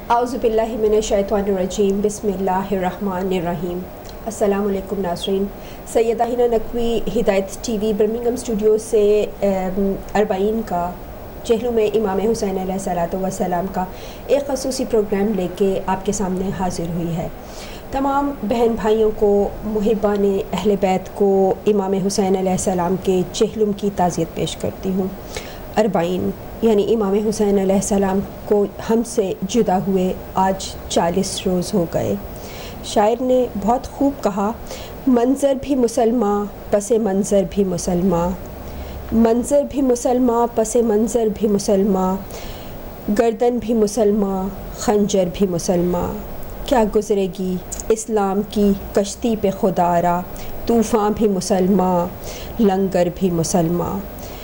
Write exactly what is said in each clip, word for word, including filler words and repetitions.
اعوذ باللہ من الشیطان الرجیم، بسم اللہ الرحمن الرحیم۔ السلام علیکم ناظرین، سیدہ ہنا نقوی ہدایت ٹی وی برمنگھم اسٹوڈیو سے اربعین کا چہلم امام حسین علیہ الصلوۃ والسلام کا ایک خصوصی پروگرام لے کے آپ کے سامنے حاضر ہوئی ہے۔ تمام بہن بھائیوں کو، محبان اہل بیت کو امام حسین علیہ السلام کے چہلم کی تعزیت پیش کرتی ہوں۔ اربعین یعنی امام حسین علیہ السلام کو ہم سے جدا ہوئے آج چالیس روز ہو گئے۔ شاعر نے بہت خوب کہا، منظر بھی مسلماں پس منظر بھی مسلماں، منظر بھی مسلماں پس منظر بھی مسلماں، گردن بھی مسلماں خنجر بھی مسلماں، کیا گزرے گی اسلام کی کشتی پہ خدا را، طوفان بھی مسلماں لنگر بھی مسلماں،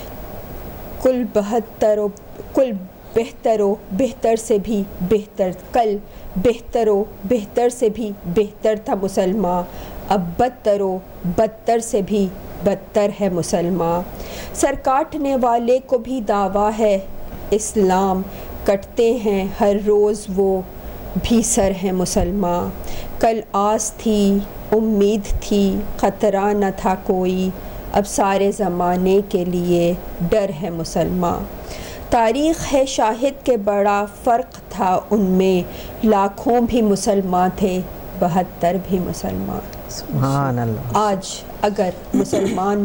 کل بہتر و کل بہتر و بہتر سے بھی بہتر، کل بہتر و بہتر سے بھی بہتر تھا مسلمان، اب بدتر و بدتر سے بھی بدتر ہے مسلمان، سر کاٹنے والے کو بھی دعویٰ ہے اسلام، کٹتے ہیں ہر روز وہ بھی سر ہے مسلمان، کل آس تھی امید تھی خطرہ نہ تھا کوئی، اب سارے زمانے کے لیے ڈر ہے مسلمان، تاریخ ہے شاہد کے بڑا فرق تھا ان میں، لاکھوں بھی مسلمان تھے بہتر بھی مسلمان۔ سبحان اللہ۔ آج اگر مسلمان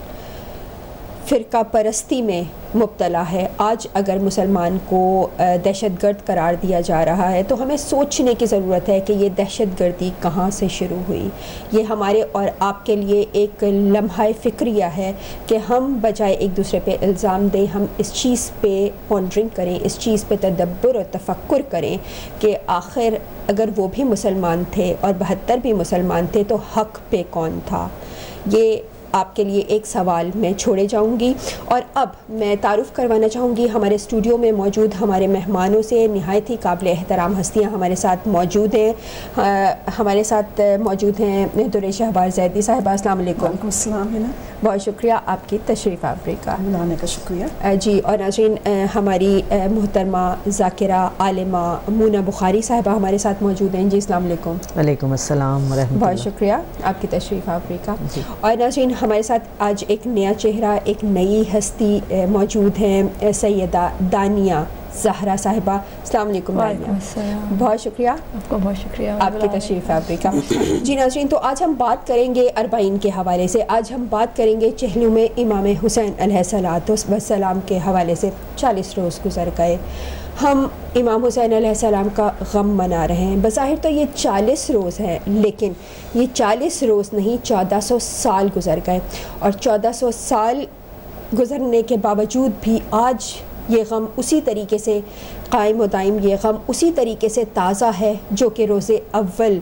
فرقہ پرستی میں مبتلا ہے، آج اگر مسلمان کو دہشت گرد قرار دیا جا رہا ہے، تو ہمیں سوچنے کی ضرورت ہے کہ یہ دہشت گردی کہاں سے شروع ہوئی۔ یہ ہمارے اور آپ کے لیے ایک لمحہ فکریہ ہے کہ ہم بجائے ایک دوسرے پہ الزام دیں، ہم اس چیز پہ پونڈرنگ کریں، اس چیز پہ تدبر اور تفکر کریں کہ آخر اگر وہ بھی مسلمان تھے اور بہتر بھی مسلمان تھے تو حق پہ کون تھا۔ یہ آپ کے لیے ایک سوال میں چھوڑے جاؤں گی، اور اب میں تعارف کروانا چاہوں گی ہمارے اسٹوڈیو میں موجود ہمارے مہمانوں سے۔ نہایت ہی قابل احترام ہستیاں ہمارے ساتھ موجود ہیں۔ ہمارے ساتھ موجود ہیں درِ شہباز زیدی صاحبہ، السلام علیکم۔ وعلیکم السلام۔ ہے بہت شکریہ آپ کی تشریف آوری کا۔ بلانے کا شکریہ جی، اور ناظرین ہماری محترمہ ذاکرہ عالمہ مونا بخاری صاحبہ ہمارے ساتھ موجود ہیں۔ جی السلام علیکم۔ وعلیکم السلام ورحمۃ اللہ۔ بہت شکریہ آپ کی تشریف آوری کا۔ اور ناظرین ہمارے ساتھ آج ایک نیا چہرہ، ایک نئی ہستی موجود ہیں، سیدہ دانیہ زہرا صاحبہ، السلام علیکم۔ السلام۔ بہت شکریہ آپ کا بہت شکریہ آپ کی تشریف آوری کا۔ جی ناظرین، تو آج ہم بات کریں گے اربعین کے حوالے سے، آج ہم بات کریں گے چہلم امام حسین علیہ الصلوۃ والسلام کے حوالے سے۔ چالیس روز گزر گئے، ہم امام حسین علیہ السلام کا غم منا رہے ہیں۔ بظاہر تو یہ چالیس روز ہیں، لیکن یہ چالیس روز نہیں، چودہ سو سال گزر گئے، اور چودہ سو سال گزرنے کے باوجود بھی آج یہ غم اسی طریقے سے قائم و دائم، یہ غم اسی طریقے سے تازہ ہے جو کہ روز اول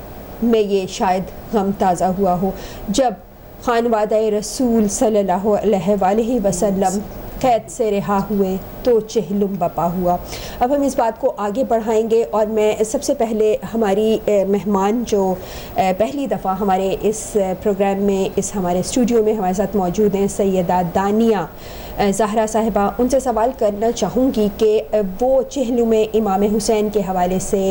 میں یہ شاید غم تازہ ہوا ہو، جب خانوادہ رسول صلی اللہ علیہ وآلہ وسلم قید سے رہا ہوئے تو چہلم بپا ہوا۔ اب ہم اس بات کو آگے بڑھائیں گے، اور میں سب سے پہلے ہماری مہمان جو پہلی دفعہ ہمارے اس پروگرام میں، اس ہمارے اسٹوڈیو میں ہمارے ساتھ موجود ہیں، سیدہ دانیہ زہرا صاحبہ، ان سے سوال کرنا چاہوں گی کہ وہ چہلم امام حسین کے حوالے سے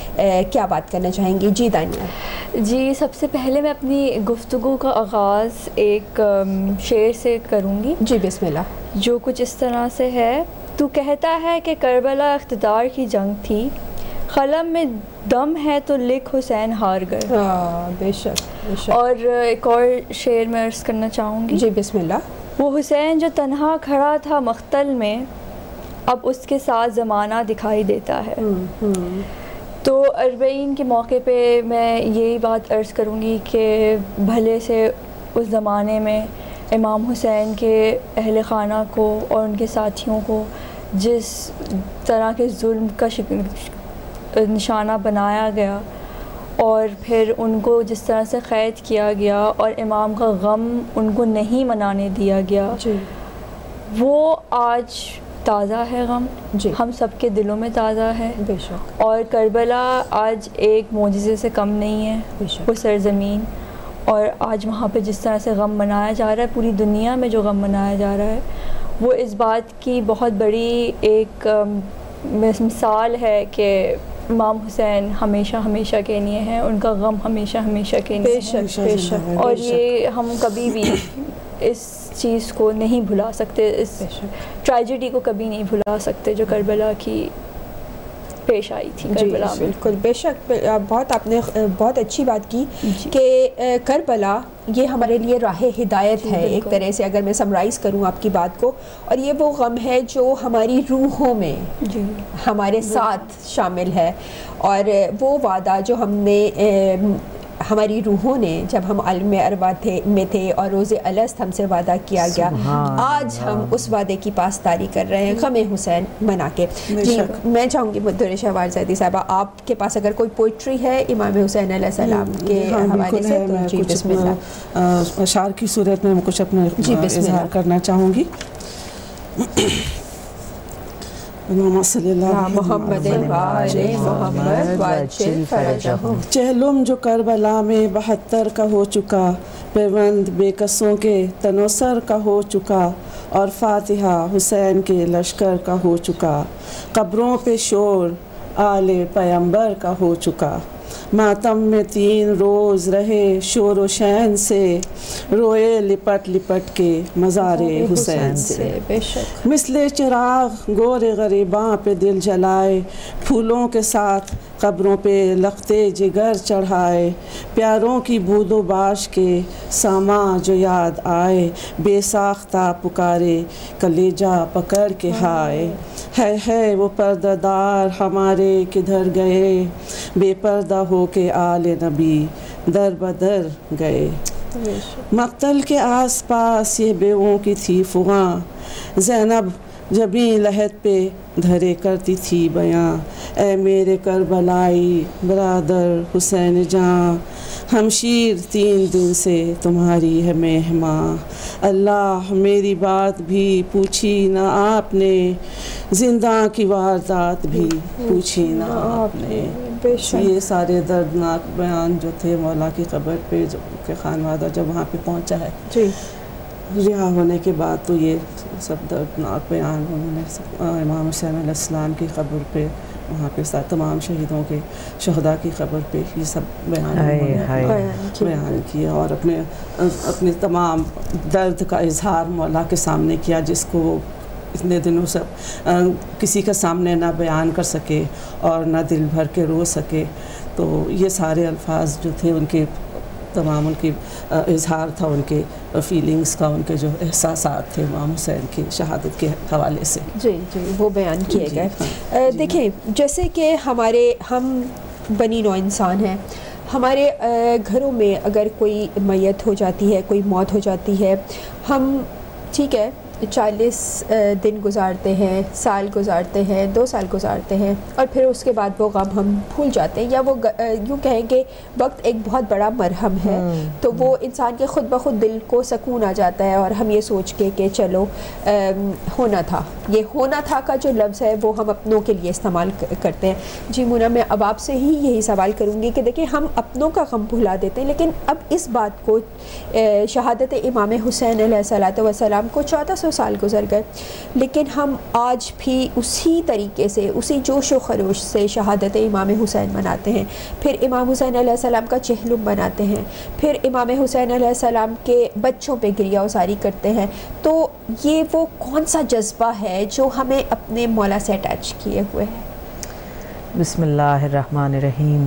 کیا بات کرنا چاہیں گی۔ جی دانیہ۔ جی، سب سے پہلے میں اپنی گفتگو کا آغاز ایک شعر سے کروں گی۔ جی بسم اللہ۔ جو کچھ اس طرح سے ہے، تو کہتا ہے کہ کربلا اقتدار کی جنگ تھی، قلم میں دم ہے تو لکھ حسین ہار گئے۔ ہاں بے شک بے شک۔ اور ایک اور شعر میں عرض کرنا چاہوں گی۔ جی بسم اللہ۔ وہ حسین جو تنہا کھڑا تھا مقتل میں، اب اس کے ساتھ زمانہ دکھائی دیتا ہے۔ تو اربعین کے موقع پہ میں یہی بات عرض کروں گی کہ بھلے سے اس زمانے میں امام حسین کے اہل خانہ کو اور ان کے ساتھیوں کو جس طرح کے ظلم کا نشانہ بنایا گیا، اور پھر ان کو جس طرح سے قید کیا گیا اور امام کا غم ان کو نہیں منانے دیا گیا، جی وہ آج تازہ ہے غم، جی ہم سب کے دلوں میں تازہ ہے۔ بے شک اور کربلا آج ایک معجزے سے کم نہیں ہے، بے شک۔ وہ سرزمین، اور آج وہاں پہ جس طرح سے غم منایا جا رہا ہے، پوری دنیا میں جو غم منایا جا رہا ہے، وہ اس بات کی بہت بڑی ایک مثال ہے کہ امام حسین ہمیشہ ہمیشہ کے لیے ہیں، ان کا غم ہمیشہ ہمیشہ کے لیے بے شک بے شک، اور یہ ہم کبھی بھی اس چیز کو نہیں بھلا سکتے، اس ٹریجڈی کو کبھی نہیں بھلا سکتے جو کربلا کی پیش آئی تھی کربلا میں۔ بالکل بے شک، بہت آپ نے بہت اچھی بات کی کہ کربلا یہ ہمارے لیے راہ ہدایت ہے ایک طرح سے، اگر میں سمرائز کروں آپ کی بات کو، اور یہ وہ غم ہے جو ہماری روحوں میں ہمارے ساتھ شامل ہے، اور وہ وعدہ جو ہم نے ہماری روحوں نے جب ہم عالم ارواح تھے میں تھے اور روز الست ہم سے وعدہ کیا گیا، آج ہم اس وعدے کی پاسداری کر رہے ہیں غم حسین منا کے۔ جی میں چاہوں گی مدر شہوار زیدی صاحبہ آپ کے پاس اگر کوئی پوئٹری ہے امام حسین علیہ السلام کے حوالے سے تو جی بسم اللہ۔ اشعار کی صورت میں کچھ اپنا اظہار کرنا چاہوں گی۔ اللہم صلی اللہ محمد وآل محمد وعجل فرجہم۔ چہلم جو کربلا میں بہتر کا ہو چکا، پیوند بے کسوں کے تنوسر کا ہو چکا، اور فاتحہ حسین کے لشکر کا ہو چکا، قبروں پہ شور آل پیمبر کا ہو چکا، ماتم میں تین روز رہے شور و شین سے، روئے لپٹ لپٹ کے مزار حسین سے، مثل چراغ گور غریباں پہ دل جلائے، پھولوں کے ساتھ قبروں پہ لختے جگر چڑھائے، پیاروں کی بود و باش کے ساما جو یاد آئے، بے ساختہ پکارے کلیجہ پکڑ کے ہائے، ہے ہے وہ پردہ دار ہمارے کدھر گئے، بے پردہ ہو کے آل نبی در بدر گئے، مقتل کے آس پاس یہ بیووں کی تھی فغاں، زینب جبیں لحد پہ دھرے کرتی تھی بیاں، اے میرے کربلائی برادر حسین جاں، ہمشیر تین دن سے تمہاری ہے مہماں، اللہ میری بات بھی پوچھی نہ آپ نے، زندہ کی واردات بھی پوچھی نہ آپ نے۔ یہ سارے دردناک بیان جو تھے مولا کی قبر پہ، جو کہ خانوادہ جب وہاں پہ پہنچا ہے جی رہا ہونے کے بعد، تو یہ سب دردناک بیان انہوں نے امام حسین علیہ السلام کی قبر پہ، وہاں پہ تمام شہیدوں کے شہداء کی قبر پہ یہ سب بیان بیان کیا، اور اپنے اپنے تمام درد کا اظہار مولا کے سامنے کیا، جس کو وہ اتنے دنوں سے کسی کے سامنے نہ بیان کر سکے اور نہ دل بھر کے رو سکے۔ تو یہ سارے الفاظ جو تھے ان کے تمام ان کی اظہار تھا، ان کے فیلنگز کا، ان کے جو احساسات تھے امام حسین کی شہادت کے حوالے سے، جی جی وہ بیان کیے گئے۔ دیکھیں جیسے کہ ہمارے ہم بنی نوع انسان ہیں، ہمارے گھروں میں اگر کوئی میت ہو جاتی ہے، کوئی موت ہو جاتی ہے، ہم ٹھیک ہے چالیس دن گزارتے ہیں، سال گزارتے ہیں، دو سال گزارتے ہیں، اور پھر اس کے بعد وہ غم ہم بھول جاتے ہیں، یا وہ یوں کہیں کہ وقت ایک بہت بڑا مرہم ہے، تو وہ انسان کے خود بخود دل کو سکون آ جاتا ہے، اور ہم یہ سوچ کے کہ چلو ہونا تھا، یہ ہونا تھا کا جو لفظ ہے وہ ہم اپنوں کے لیے استعمال کرتے ہیں۔ جی مونا میں اب آپ سے ہی یہی سوال کروں گی کہ دیکھیں ہم اپنوں کا غم بھلا دیتے ہیں، لیکن اب اس بات کو شہادت امام حسین علیہ الصلوۃ والسلام کو چودہ سو سال گزر گئے، لیکن ہم آج بھی اسی طریقے سے، اسی جوش و خروش سے شہادت امام حسین مناتے ہیں، پھر امام حسین علیہ السلام کا چہلم مناتے ہیں، پھر امام حسین علیہ السلام کے بچوں پہ گریہ وساری کرتے ہیں۔ تو یہ وہ کون سا جذبہ ہے جو ہمیں اپنے مولا سے اٹیچ کیے ہوئے ہے؟ بسم اللہ الرحمن الرحیم۔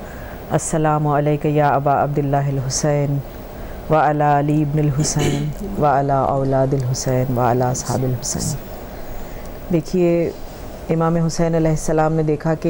السلام علیکہ یا ابا عبداللہ الحسین وعلی علی ابن الحسین وعلی اولاد الحسین وعلی اصحاب الحسین۔ دیکھیے امام حسین علیہ السلام نے دیکھا کہ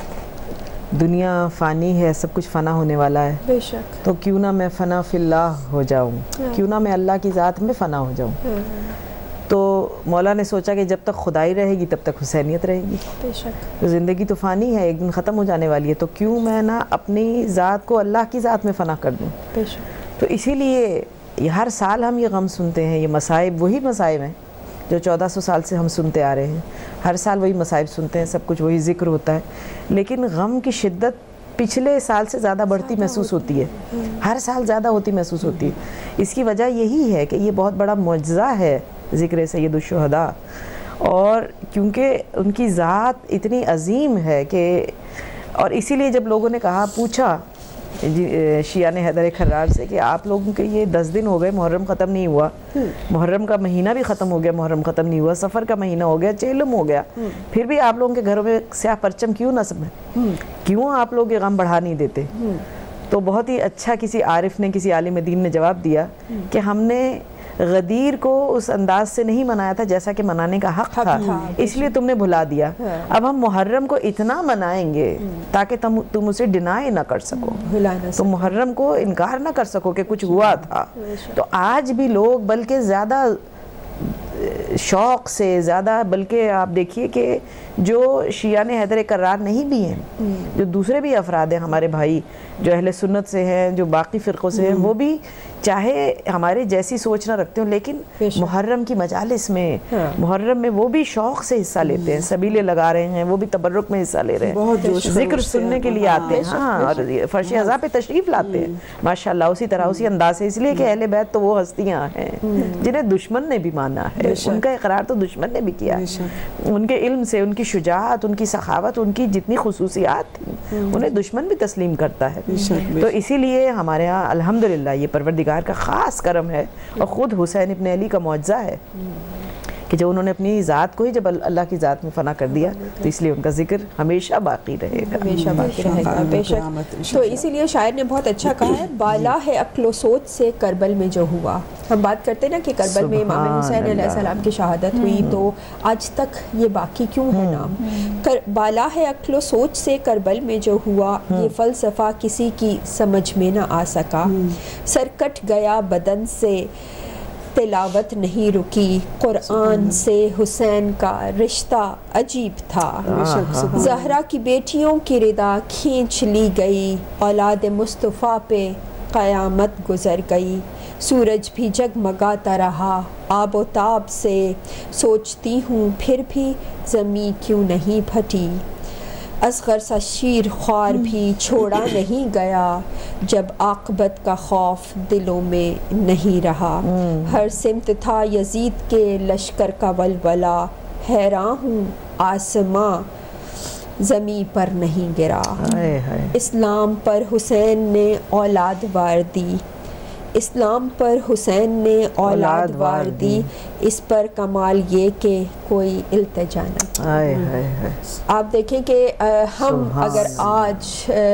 دنیا فانی ہے، سب کچھ فنا ہونے والا ہے، بے شک، تو کیوں نہ میں فنا فی اللہ ہو جاؤں، کیوں نہ میں اللہ کی ذات میں فنا ہو جاؤں۔ تو مولا نے سوچا کہ جب تک خدائی رہے گی تب تک حسینیت رہے گی، بے شک، زندگی تو فانی ہے، ایک دن ختم ہو جانے والی ہے، تو کیوں میں نہ اپنی ذات کو اللہ کی ذات میں فنا کر دوں۔ بے شک۔ تو اسی لیے یہ ہر سال ہم یہ غم سنتے ہیں، یہ مصائب وہی مصائب ہیں جو چودہ سو سال سے ہم سنتے آ رہے ہیں، ہر سال وہی مصائب سنتے ہیں، سب کچھ وہی ذکر ہوتا ہے، لیکن غم کی شدت پچھلے سال سے زیادہ بڑھتی محسوس ہوتی ہے، ہر سال زیادہ ہوتی محسوس ہوتی ہے۔ اس کی وجہ یہی ہے کہ یہ بہت بڑا معجزہ ہے ذکر سید الشہداء، اور کیونکہ ان کی ذات اتنی عظیم ہے کہ، اور اسی لیے جب لوگوں نے کہا پوچھا شیعہ نے حیدر کرار سے کہ آپ لوگوں کے یہ دس دن ہو گئے محرم ختم نہیں ہوا، محرم کا مہینہ بھی ختم ہو گیا، محرم ختم نہیں ہوا، سفر کا مہینہ ہو گیا، چہلم ہو گیا، پھر بھی آپ لوگوں کے گھروں میں سیاہ پرچم کیوں نصب ہے، کیوں آپ لوگ یہ غم بڑھا نہیں دیتے؟ تو بہت ہی اچھا کسی عارف نے، کسی عالم دین نے جواب دیا کہ ہم نے غدیر کو اس انداز سے نہیں منایا تھا جیسا کہ منانے کا حق تھا، اس لیے تم نے بھلا دیا، اب ہم محرم کو اتنا منائیں گے تاکہ تم تم اسے ڈینائی نہ کر سکو، تم محرم کو انکار نہ کر سکو کہ کچھ ہوا تھا۔ تو آج بھی لوگ بلکہ زیادہ شوق سے، زیادہ بلکہ آپ دیکھیے کہ جو شیعہ نے حیدر کرار نہیں بھی ہیں، جو دوسرے بھی افراد ہیں ہمارے بھائی جو اہل سنت سے ہیں، جو باقی فرقوں سے ہیں، وہ بھی چاہے ہمارے جیسی سوچ نہ رکھتے ہوں لیکن محرم کی مجالس میں، محرم میں وہ بھی شوق سے حصہ لیتے ہیں، سبیلے لگا رہے ہیں، وہ بھی تبرک میں حصہ لے رہے ہیں، ذکر سننے کے لیے آتے ہیں، ہاں، اور فرش اعضاء پہ تشریف لاتے ہیں ماشاءاللہ اسی طرح اسی انداز سے، اس لیے کہ اہل بیت تو وہ ہستیاں ہیں جنہیں دشمن نے بھی مانا ہے، ان کا اقرار تو دشمن نے بھی کیا ہے، ان کے علم سے، ان کی شجاعت، ان کی سخاوت، ان کی جتنی خصوصیات تھیں انہیں دشمن بھی تسلیم کرتا ہے۔ تو اسی لیے ہمارے ہاں الحمدللہ یہ پروردگار کا خاص کرم ہے، اور خود حسین ابن علی کا معجزہ ہے کہ جو انہوں نے اپنی ذات کو ہی جب اللہ کی ذات میں فنا کر دیا تو اس لیے ان کا ذکر ہمیشہ باقی رہے گا، ہمیشہ باقی رہے گا بے شک۔ تو اسی لیے شاعر نے بہت اچھا کہا ہے، بالا ہے عقل و سوچ سے کربل میں جو ہوا۔ ہم بات کرتے ہیں نا کہ کربل میں امام حسین علیہ السلام کی شہادت ہوئی، تو آج تک یہ باقی کیوں ہے نام؟ بالا ہے عقل و سوچ سے کربل میں جو ہوا، یہ فلسفہ کسی کی سمجھ میں نہ آ سکا، سر کٹ گیا بدن سے تلاوت نہیں رکی، قرآن سے حسین کا رشتہ عجیب تھا، زہرا کی بیٹیوں کی ردا کھینچ لی گئی، اولاد مصطفیٰ پہ قیامت گزر گئی، سورج بھی جگمگاتا رہا آب و تاب سے، سوچتی ہوں پھر بھی زمین کیوں نہیں پھٹی، اصغر سا شیر خوار بھی چھوڑا نہیں گیا، جب عاقبت کا خوف دلوں میں نہیں رہا، ہر سمت تھا یزید کے لشکر کا ولولہ، حیراں ہوں آسماں زمیں پر نہیں گرا، اسلام پر حسین نے اولاد وار دی، اسلام پر حسین نے اولاد وار دی، اس پر کمال یہ کہ کوئی التجا نہ۔ آپ دیکھیں کہ ہم اگر آج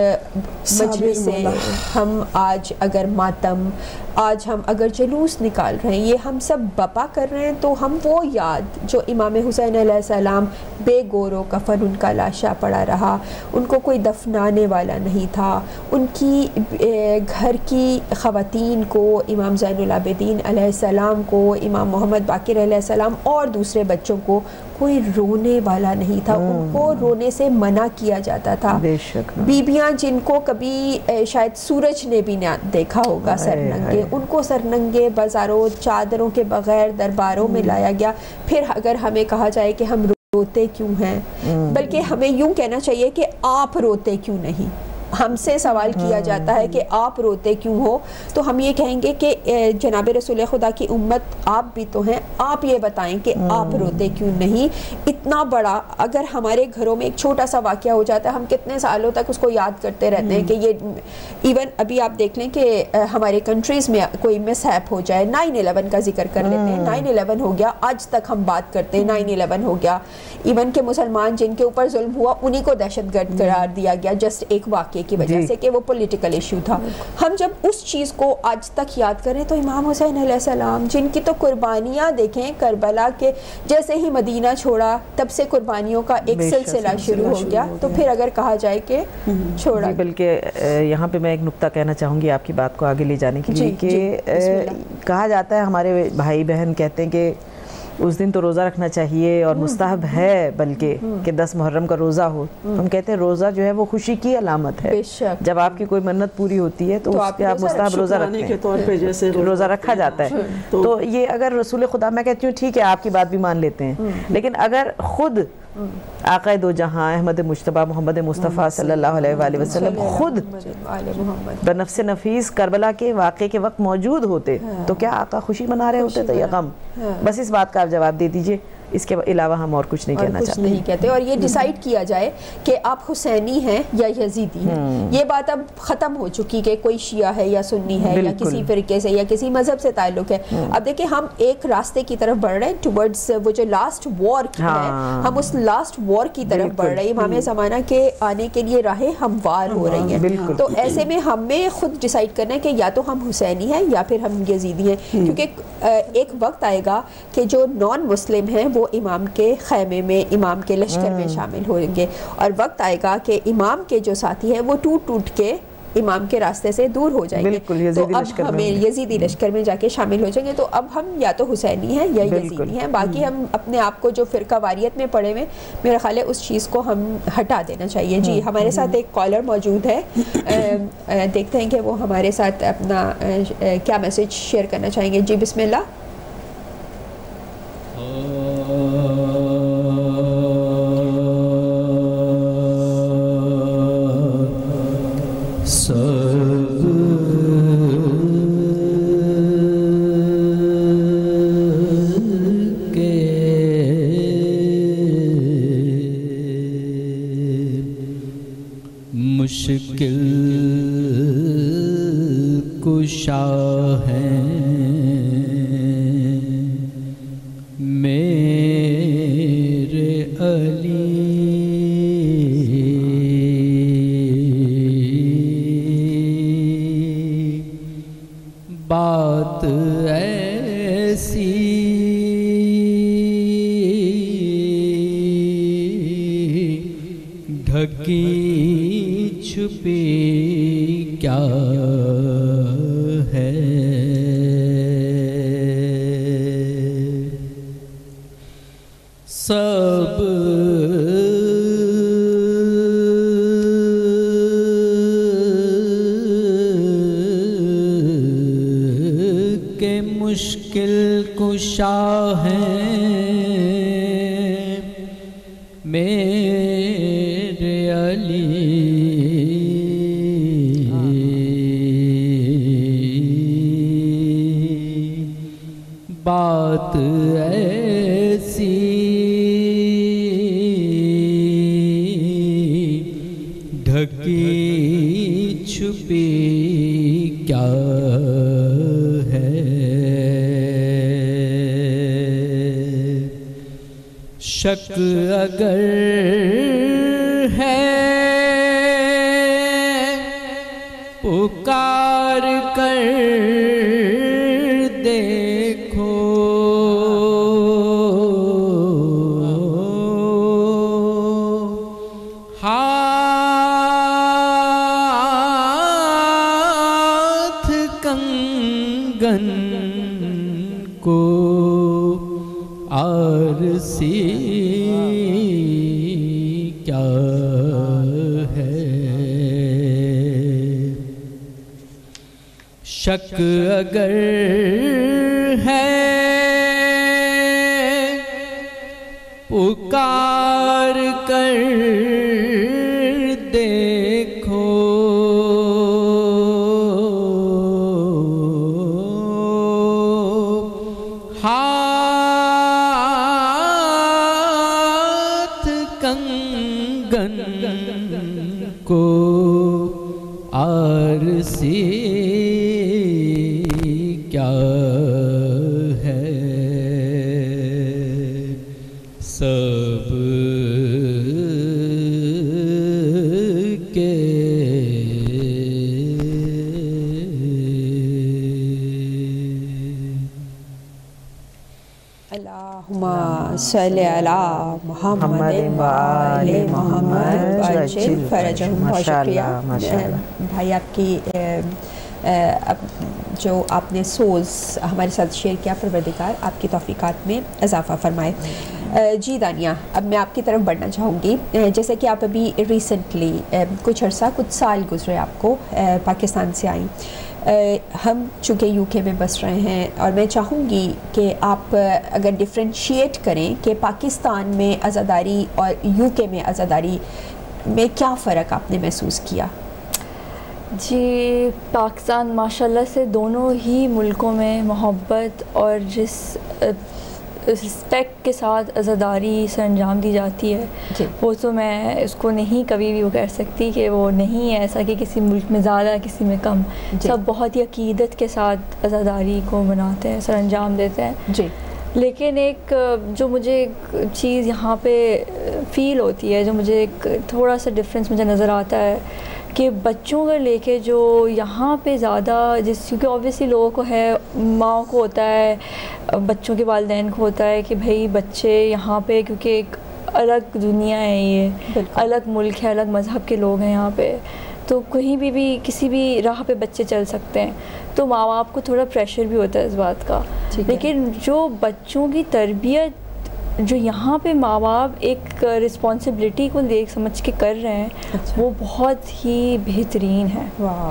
مجلس سے، ہم آج اگر ماتم، آج ہم اگر جلوس نکال رہے ہیں، یہ ہم سب بپا کر رہے ہیں، تو ہم وہ یاد جو امام حسین علیہ السلام بے گور و کفن ان کا لاشا پڑا رہا، ان کو کوئی دفنانے والا نہیں تھا، ان کی گھر کی خواتین کو، امام زین العابدین علیہ السلام کو، امام محمد باقر علیہ السلام اور دوسرے بچوں کو کوئی رونے والا نہیں تھا، ان کو رونے سے منع کیا جاتا تھا، بیبیاں جن کو کبھی شاید سورج نے بھی نہ دیکھا ہوگا سرننگے، ان کو سرننگے بازاروں چادروں کے بغیر درباروں میں لایا گیا۔ پھر اگر ہمیں کہا جائے کہ ہم روتے کیوں ہیں، بلکہ ہمیں یوں کہنا چاہیے کہ آپ روتے کیوں نہیں، ہم سے سوال کیا جاتا ہے کہ آپ روتے کیوں ہو، تو ہم یہ کہیں گے کہ جناب رسول خدا کی امت آپ بھی تو ہیں، آپ یہ بتائیں کہ آپ روتے کیوں نہیں۔ اتنا بڑا اگر ہمارے گھروں میں ایک چھوٹا سا واقعہ ہو جاتا ہے، ہم کتنے سالوں تک اس کو یاد کرتے رہتے ہیں کہ یہ ایون ابھی آپ دیکھ لیں کہ ہمارے کنٹریز میں کوئی مس ہیپ ہو جائے، نائن الیون کا ذکر کر لیتے ہیں، نائن الیون ہو گیا، آج تک ہم بات کرتے ہیں نائن الیون ہو گیا، ایون کہ مسلمان جن کے اوپر ظلم ہوا انہی کو دہشت گرد قرار دیا گیا جسٹ ایک واقعے کی وجہ سے کہ وہ پولیٹیکل ایشو تھا۔ ہم جب اس چیز کو آج تک یاد کریں تو امام حسین علیہ السلام جن کی تو قربانیاں دیکھیں، کربلا کے جیسے ہی مدینہ چھوڑا تب سے قربانیوں کا ایک سلسلہ شروع ہو گیا، تو پھر اگر کہا جائے کہ چھوڑا، بلکہ یہاں پہ میں ایک نقطہ کہنا چاہوں گی آپ کی بات کو آگے لے جانے کے لیے کہ کہا جاتا ہے، ہمارے بھائی بہن کہتے ہیں کہ اس دن تو روزہ رکھنا چاہیے اور مستحب ہے بلکہ کہ دس محرم کا روزہ ہو، ہم کہتے ہیں روزہ جو ہے وہ خوشی کی علامت ہے، جب آپ کی کوئی منت پوری ہوتی ہے تو اس پہ آپ مستحب روزہ رکھتے ہیں، روزہ رکھا جاتا ہے۔ تو یہ اگر رسول خدا، میں کہتی ہوں ٹھیک ہے آپ کی بات بھی مان لیتے ہیں، لیکن اگر خود آقا دو جہاں احمد مجتبیٰ محمد مصطفیٰ صلی اللہ علیہ وآلہ وسلم خود بنفس نفیس کربلا کے واقعے کے وقت موجود ہوتے تو کیا آقا خوشی منا رہے ہوتے تو یا غم؟ بس اس بات کا آپ جواب دے دیجئے اس کے علاوہ ہم اور کچھ نہیں کہنا چاہتے نہیں کہتے. اور یہ ڈیسائیڈ کیا جائے کہ آپ حسینی ہیں یا یزیدی ہیں, یہ بات اب ختم ہو چکی کہ کوئی شیعہ ہے یا سنی ہے یا کسی فرقے سے یا کسی مذہب سے تعلق ہے. اب دیکھیں ہم ایک راستے کی طرف بڑھ رہے ہیں ٹورڈز وہ جو لاسٹ وار کی ہے, ہم اس لاسٹ وار کی طرف بڑھ رہے ہیں. امام زمانہ کے آنے کے لیے راہیں ہموار ہو رہی ہیں. تو ایسے میں ہمیں خود ڈیسائیڈ کرنا ہے کہ یا تو ہم حسینی ہیں یا پھر ہم یزیدی ہیں, کیونکہ ایک وقت آئے گا کہ جو نان مسلم ہیں وہ امام کے خیمے میں, امام کے لشکر میں شامل ہوں گے, اور وقت آئے گا کہ امام کے جو ساتھی ہیں وہ ٹوٹ ٹوٹ کے امام کے راستے سے دور ہو جائیں گے. تو اب ہمیں یزیدی لشکر میں جا کے شامل ہو جائیں گے. تو اب ہم یا تو حسینی ہیں یا یزیدی ہیں. باقی ہم اپنے آپ کو جو فرقہ واریت میں پڑے ہوئے, میرا خیال ہے اس چیز کو ہم ہٹا دینا چاہیے. جی ہمارے ساتھ ایک کالر موجود ہے, دیکھتے ہیں کہ وہ ہمارے ساتھ اپنا کیا میسج شیئر کرنا چاہیں گے. جی بسم اللہ. مشکل کشا ہیں میرے علی, بات ایسی ڈھکی چھپی کیا ہے, سب کے مشکل کشا ہیں میرے علی, بات ایسی ڈھکی چھپی کیا ہے, شک اگر ہے پکار کر دیکھو, ہاتھ کنگن کو عارسی کیا ہے, شک اگر ہے پکار کر دیکھو, ہاتھ کنگن کو عارسی کیا ہے, سب کے اللہم صلی علی محمد و آل محمد وعجل فرجہم. بہت شکریہ بھائی آپ کی جو آپ نے سوز ہمارے ساتھ شیئر کیا. پروردگار آپ کی توفیقات میں اضافہ فرمائے. جی دانیہ, اب میں آپ کی طرف بڑھنا چاہوں گی. جیسے کہ آپ ابھی ریسنٹلی کچھ عرصہ کچھ سال گزرے آپ کو پاکستان سے آئیں. ہم چونکہ یو کے میں بس رہے ہیں اور میں چاہوں گی کہ آپ اگر ڈفرینشیٹ کریں کہ پاکستان میں عزاداری اور یو کے میں عزاداری میں کیا فرق آپ نے محسوس کیا؟ جی پاکستان ماشاءاللہ سے دونوں ہی ملکوں میں محبت اور جس رسپیکٹ کے ساتھ عزاداری سر انجام دی جاتی ہے جی. وہ تو میں اس کو نہیں کبھی بھی وہ کہہ سکتی کہ وہ نہیں ہے ایسا کہ کسی ملک میں زیادہ کسی میں کم. جی. سب بہت ہی عقیدت کے ساتھ عزاداری کو مناتے ہیں, سر انجام دیتے ہیں. جی. لیکن ایک جو مجھے ایک چیز یہاں پہ فیل ہوتی ہے, جو مجھے ایک تھوڑا سا ڈفرینس مجھے نظر آتا ہے کہ بچوں کو لے کے جو یہاں پہ زیادہ جس کیونکہ اوبویسلی لوگوں کو ہے, ماؤں کو ہوتا ہے, بچوں کے والدین کو ہوتا ہے کہ بھئی بچے یہاں پہ کیونکہ ایک الگ دنیا ہے, یہ الگ ملک ہے, الگ مذہب کے لوگ ہیں یہاں پہ, تو کہیں بھی بھی کسی بھی راہ پہ بچے چل سکتے ہیں, تو ماں باپ کو تھوڑا پریشر بھی ہوتا ہے اس بات کا. لیکن جو بچوں کی تربیت جو یہاں پہ ماں باپ ایک رسپانسبلٹی کو دیکھ سمجھ کے کر رہے ہیں, وہ بہت ہی بہترین ہے.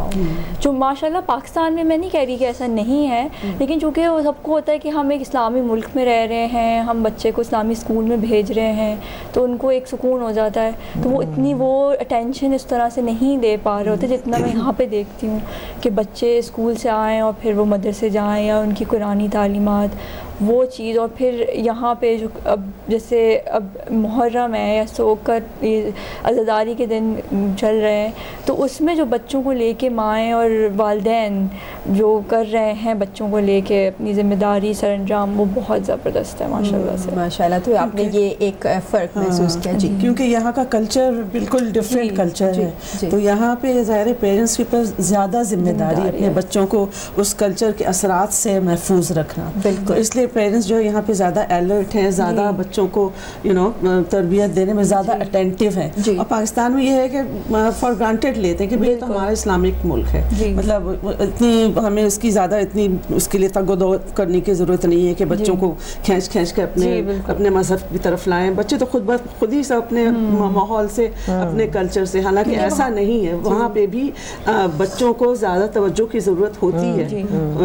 جو ماشاءاللہ پاکستان میں میں نہیں کہہ رہی کہ ایسا نہیں ہے, لیکن چونکہ وہ سب کو ہوتا ہے کہ ہم ایک اسلامی ملک میں رہ رہے ہیں, ہم بچے کو اسلامی اسکول میں بھیج رہے ہیں, تو ان کو ایک سکون ہو جاتا ہے, تو وہ اتنی وہ اٹینشن اس طرح سے نہیں دے پا رہے ہوتے جتنا میں یہاں پہ دیکھتی ہوں کہ بچے اسکول سے آئیں اور پھر وہ مدرسے جائیں یا ان کی قرآنی تعلیمات وہ چیز, اور پھر یہاں پہ جو اب جیسے اب محرم ہے یا سو کر عزاداری کے دن چل رہے ہیں, تو اس میں جو بچوں کو لے کے مائیں اور والدین جو کر رہے ہیں بچوں کو لے کے اپنی ذمہ داری سر انجام, وہ بہت زبردست ہے ماشاء اللہ سے. ماشاء اللہ. تو آپ نے یہ ایک فرق محسوس کیا؟ جی. کیونکہ یہاں کا کلچر بالکل ڈفرینٹ کلچر ہے, تو یہاں پہ ظاہر پیرنٹس کے اوپر زیادہ ذمہ داری اپنے بچوں کو اس کلچر کے اثرات سے محفوظ رکھنا. بالکل. اس لیے پیرنٹس جو یہاں پہ زیادہ الرٹ ہیں, زیادہ بچوں کو یو نو تربیت دینے میں زیادہ اٹینٹیو ہیں. اور پاکستان میں یہ ہے کہ فار گرانٹیڈ لیتے ہیں کہ بھئی تو ہمارا اسلامک ملک ہے, مطلب اتنی ہمیں اس کی زیادہ اتنی اس کے لیے تگ و دو کرنے کی ضرورت نہیں ہے کہ بچوں کو کھینچ کھینچ کے اپنے اپنے مذہب کی طرف لائیں. بچے تو خود بخود خود ہی سے اپنے ماحول سے, اپنے کلچر سے, حالانکہ ایسا نہیں ہے, وہاں پہ بھی بچوں کو زیادہ توجہ کی ضرورت ہوتی ہے.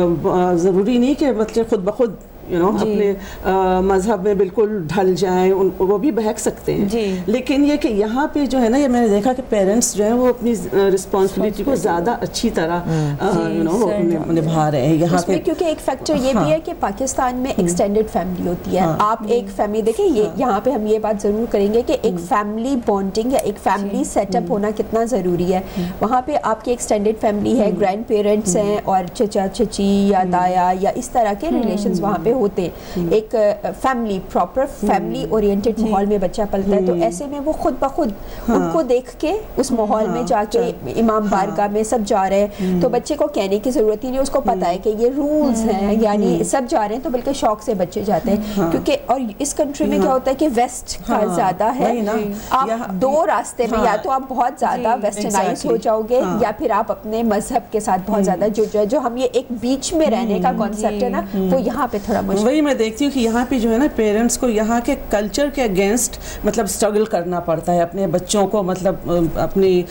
ضروری نہیں کہ بچے خود بخود یو نو اپنے مذہب میں بالکل ڈھل جائیں, وہ بھی بہک سکتے ہیں. لیکن یہ کہ یہاں پہ جو ہے نا, یہ میں نے دیکھا کہ پیرنٹس جو ہیں وہ اپنی رسپانسبلٹی کو زیادہ اچھی طرح یو نو نبھا رہے ہیں یہاں پہ. کیونکہ ایک فیکٹر یہ بھی ہے کہ پاکستان میں ایکسٹینڈڈ فیملی ہوتی ہے. آپ ایک فیملی دیکھیں, یہ یہاں پہ ہم یہ بات ضرور کریں گے کہ ایک فیملی بانڈنگ یا ایک فیملی سیٹ اپ ہونا کتنا ضروری ہے. وہاں پہ آپ کی ایکسٹینڈڈ فیملی ہے, گرینڈ پیرنٹس ہیں اور چچا چچی یا دایا یا اس طرح کے ریلیشنز وہاں پہ ہوتے ہیں. ایک فیملی پراپر فیملی اورینٹڈ ماحول میں بچہ پلتا ہے, تو ایسے میں وہ خود بخود ان کو دیکھ کے اس ماحول میں جا کے امام بارگاہ میں سب جا رہے ہیں, تو بچے کو کہنے کی ضرورت ہی نہیں, اس کو پتہ ہے کہ یہ رولز ہیں, یعنی سب جا رہے ہیں, تو بلکہ شوق سے بچے جاتے ہیں. کیونکہ اور اس کنٹری میں کیا ہوتا ہے کہ ویسٹ کا زیادہ ہے, آپ دو راستے میں, یا تو آپ بہت زیادہ ویسٹرنائز ہو جاؤ گے, یا پھر آپ اپنے مذہب کے ساتھ بہت زیادہ جو جو ہم یہ ایک بیچ میں رہنے کا کانسیپٹ ہے نا, وہ یہاں پہ تھوڑا مشکل. وہی میں دیکھتی ہوں کہ یہاں پہ جو ہے نا پیرنٹس کو یہاں کے کلچر کے اگینسٹ مطلب اسٹرگل کرنا پڑتا ہے اپنے بچوں کو, مطلب اپنی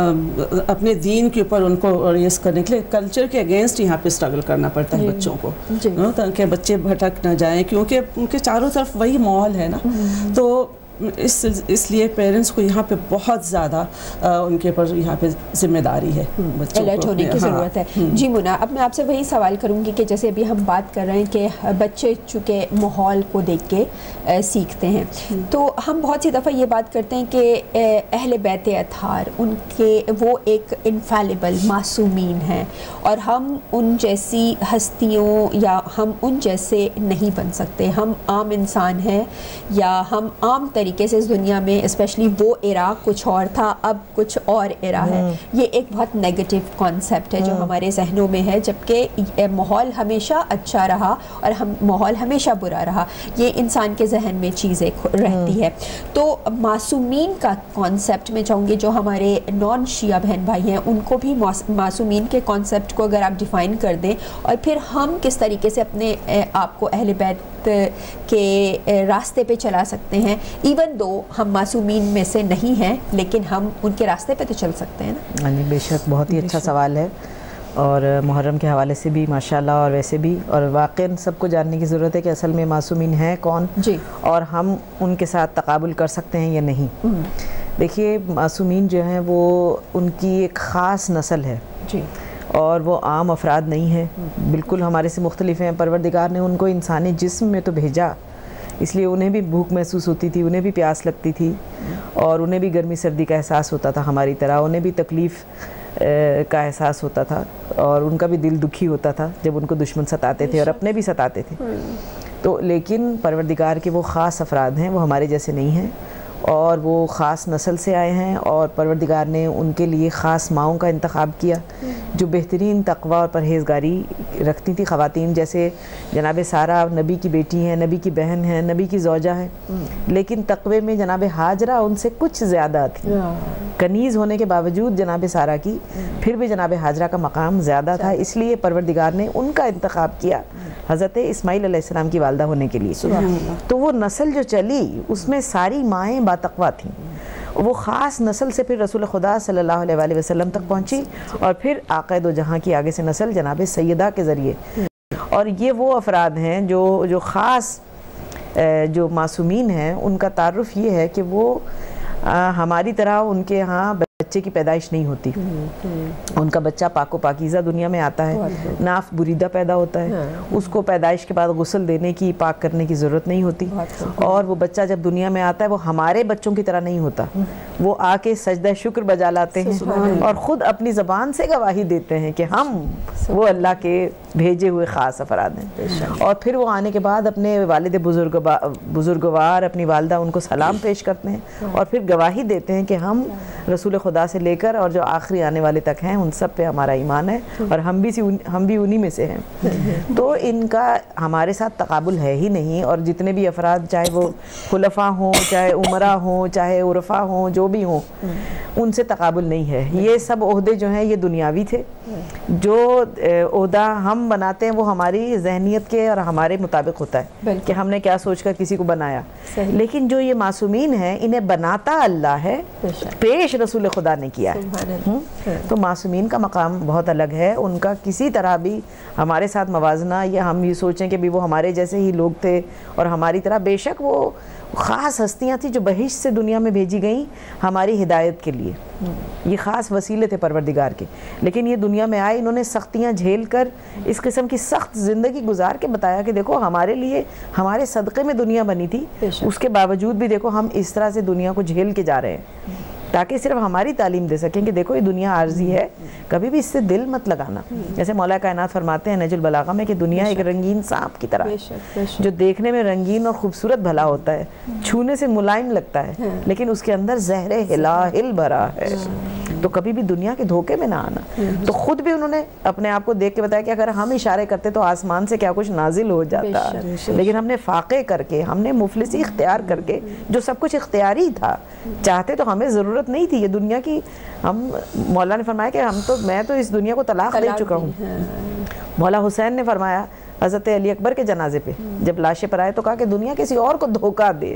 اپنے دین کے اوپر ان کو ریس کرنے کے لیے کلچر کے اگینسٹ یہاں پہ اسٹرگل کرنا پڑتا ہے بچوں کو, تاکہ بچے بھٹک نہ جائیں, کیونکہ ان کے چاروں طرف وہی ماحول ہے نا. تو اس اس لیے پیرنٹس کو یہاں پہ بہت زیادہ ان کے اوپر یہاں پہ ذمہ داری ہے, الرٹ ہونے کی ضرورت ہے. جی منا, اب میں آپ سے وہی سوال کروں گی کہ جیسے ابھی ہم بات کر رہے ہیں کہ بچے چونکہ ماحول کو دیکھ کے سیکھتے ہیں, تو ہم بہت سی دفعہ یہ بات کرتے ہیں کہ اہل بیت اطہار ان کے وہ ایک انفیلیبل معصومین ہیں, اور ہم ان جیسی ہستیوں یا ہم ان جیسے نہیں بن سکتے, ہم عام انسان ہیں, یا ہم عام طریقے سے اس دنیا میں, اسپیشلی وہ ایرا کچھ اور تھا, اب کچھ اور ایرا ہے. یہ ایک بہت نیگیٹو کانسیپٹ ہے جو ہمارے ذہنوں میں ہے, جبکہ ماحول ہمیشہ اچھا رہا اور ہم ماحول ہمیشہ برا رہا, یہ انسان کے ذہن میں چیز ایک رہتی ہے. تو معصومین کا کانسیپٹ میں چاہوں گی جو ہمارے نان شیعہ بہن بھائی ہیں ان کو بھی معصومین کے کانسیپٹ کو اگر آپ ڈیفائن کر دیں, اور پھر ہم کس طریقے سے اپنے آپ کو اہل بیت کے راستے پہ چلا سکتے ہیں, ایون دو ہم معصومین میں سے نہیں ہیں, لیکن ہم ان کے راستے پہ تو چل سکتے ہیں نا. ہاں جی, بے شک بہت ہی اچھا سوال ہے, اور محرم کے حوالے سے بھی ماشاءاللہ, اور ویسے بھی, اور واقعاً سب کو جاننے کی ضرورت ہے کہ اصل میں معصومین ہیں کون, جی, اور ہم ان کے ساتھ تقابل کر سکتے ہیں یا نہیں. دیکھیے, معصومین جو ہیں وہ ان کی ایک خاص نسل ہے, جی, اور وہ عام افراد نہیں ہیں, بالکل ہمارے سے مختلف ہیں. پروردگار نے ان کو انسانی جسم میں تو بھیجا, اس لیے انہیں بھی بھوک محسوس ہوتی تھی, انہیں بھی پیاس لگتی تھی, اور انہیں بھی گرمی سردی کا احساس ہوتا تھا ہماری طرح, انہیں بھی تکلیف کا احساس ہوتا تھا, اور ان کا بھی دل دکھی ہوتا تھا جب ان کو دشمن ستاتے تھے اور اپنے بھی ستاتے تھے. تو لیکن پروردگار کے وہ خاص افراد ہیں, وہ ہمارے جیسے نہیں ہیں, اور وہ خاص نسل سے آئے ہیں, اور پروردگار نے ان کے لیے خاص ماؤں کا انتخاب کیا جو بہترین تقوی اور پرہیزگاری رکھتی تھی. خواتین جیسے جناب سارہ نبی کی بیٹی ہیں, نبی کی بہن ہیں, نبی کی زوجہ ہیں, لیکن تقوی میں جناب ہاجرہ ان سے کچھ زیادہ تھی. کنیز ہونے کے باوجود جناب سارہ کی پھر بھی جناب ہاجرہ کا مقام زیادہ تھا, اس لیے پروردگار نے ان کا انتخاب کیا حضرت اسماعیل علیہ السلام کی والدہ ہونے کے لیے. تو وہ نسل جو چلی اس میں ساری مائیں باتقویٰ تھیں. وہ خاص نسل سے پھر رسول خدا صلی اللہ علیہ وآلہ وسلم تک پہنچی, اور پھر آقا دو جہاں کی آگے سے نسل جناب سیدہ کے ذریعے. اور یہ وہ افراد ہیں جو جو خاص جو معصومین ہیں, ان کا تعارف یہ ہے کہ وہ ہماری طرح ان کے ہاں بچے کی پیدائش نہیں ہوتی. ان کا بچہ پاک و پاکیزہ دنیا میں آتا ہے, ناف بریدہ پیدا ہوتا ہے, اس کو پیدائش کے بعد غسل دینے کی, پاک کرنے کی ضرورت نہیں ہوتی, اور وہ بچہ جب دنیا میں آتا ہے وہ ہمارے بچوں کی طرح نہیں ہوتا. وہ آ کے سجدہ شکر بجا لاتے ہیں اور خود اپنی زبان سے گواہی دیتے ہیں کہ ہم وہ اللہ کے بھیجے ہوئے خاص افراد ہیں. اور پھر وہ آنے کے بعد اپنے والد بزرگ بزرگوار اپنی والدہ ان کو سلام پیش کرتے ہیں, اور پھر گواہی دیتے ہیں کہ ہم رسول خدا سے لے کر اور جو آخری آنے والے تک ہیں ان سب پہ ہمارا ایمان ہے, اور ہم بھی ہم بھی انہی میں سے ہیں. تو ان کا ہمارے ساتھ تقابل ہے ہی نہیں, اور جتنے بھی افراد چاہے وہ خلفاء ہوں, چاہے عمرا ہوں, چاہے عرفاء ہوں, جو بھی ہوں, ان سے تقابل نہیں ہے. یہ سب عہدے جو ہیں یہ دنیاوی تھے. جو عہدہ ہم بناتے ہیں وہ ہماری ذہنیت کے اور ہمارے مطابق ہوتا ہے کہ ہم نے کیا سوچ کر کسی کو بنایا, لیکن جو یہ معصومین ہیں انہیں بناتا اللہ ہے, پیش رسول خدا نے کیا ہے. تو معصومین کا مقام بہت الگ ہے, ان کا کسی طرح بھی ہمارے ساتھ موازنہ یا ہم یہ سوچیں کہ بھی وہ ہمارے جیسے ہی لوگ تھے اور ہماری طرح, بے شک وہ خاص ہستیاں تھیں جو بہشت سے دنیا میں بھیجی گئیں ہماری ہدایت کے لیے. یہ خاص وسیلے تھے پروردگار کے, لیکن یہ دنیا میں آئے, انہوں نے سختیاں جھیل کر اس قسم کی سخت زندگی گزار کے بتایا کہ دیکھو ہمارے لیے ہمارے صدقے میں دنیا بنی تھی, اس کے باوجود بھی دیکھو ہم اس طرح سے دنیا کو جھیل کے جا رہے ہیں, تاکہ صرف ہماری تعلیم دے سکیں کہ دیکھو یہ دنیا عارضی ہے, کبھی بھی اس سے دل مت لگانا. جیسے مولا کائنات فرماتے ہیں نہج البلاغہ میں کہ دنیا ایک رنگین سانپ کی طرح ہے جو دیکھنے میں رنگین اور خوبصورت بھلا ہوتا ہے, چھونے سے ملائم لگتا ہے, لیکن اس کے اندر زہر ہلاہل بھرا ہے. تو کبھی بھی دنیا کے دھوکے میں نہ آنا. تو خود بھی انہوں نے اپنے آپ کو دیکھ کے بتایا کہ اگر ہم اشارے کرتے تو آسمان سے کیا کچھ نازل ہو جاتا, لیکن ہم نے فاقے کر کے, ہم نے مفلسی اختیار کر کے, جو سب کچھ اختیاری تھا, چاہتے تو ہمیں ضرورت نہیں تھی یہ دنیا کی. ہم مولا نے فرمایا کہ ہم تو میں تو اس دنیا کو طلاق دے چکا ہوں. مولا حسین نے فرمایا حضرت علی اکبر کے جنازے پہ جب لاشیں پر آئے تو کہا کہ دنیا کسی اور کو دھوکہ دے,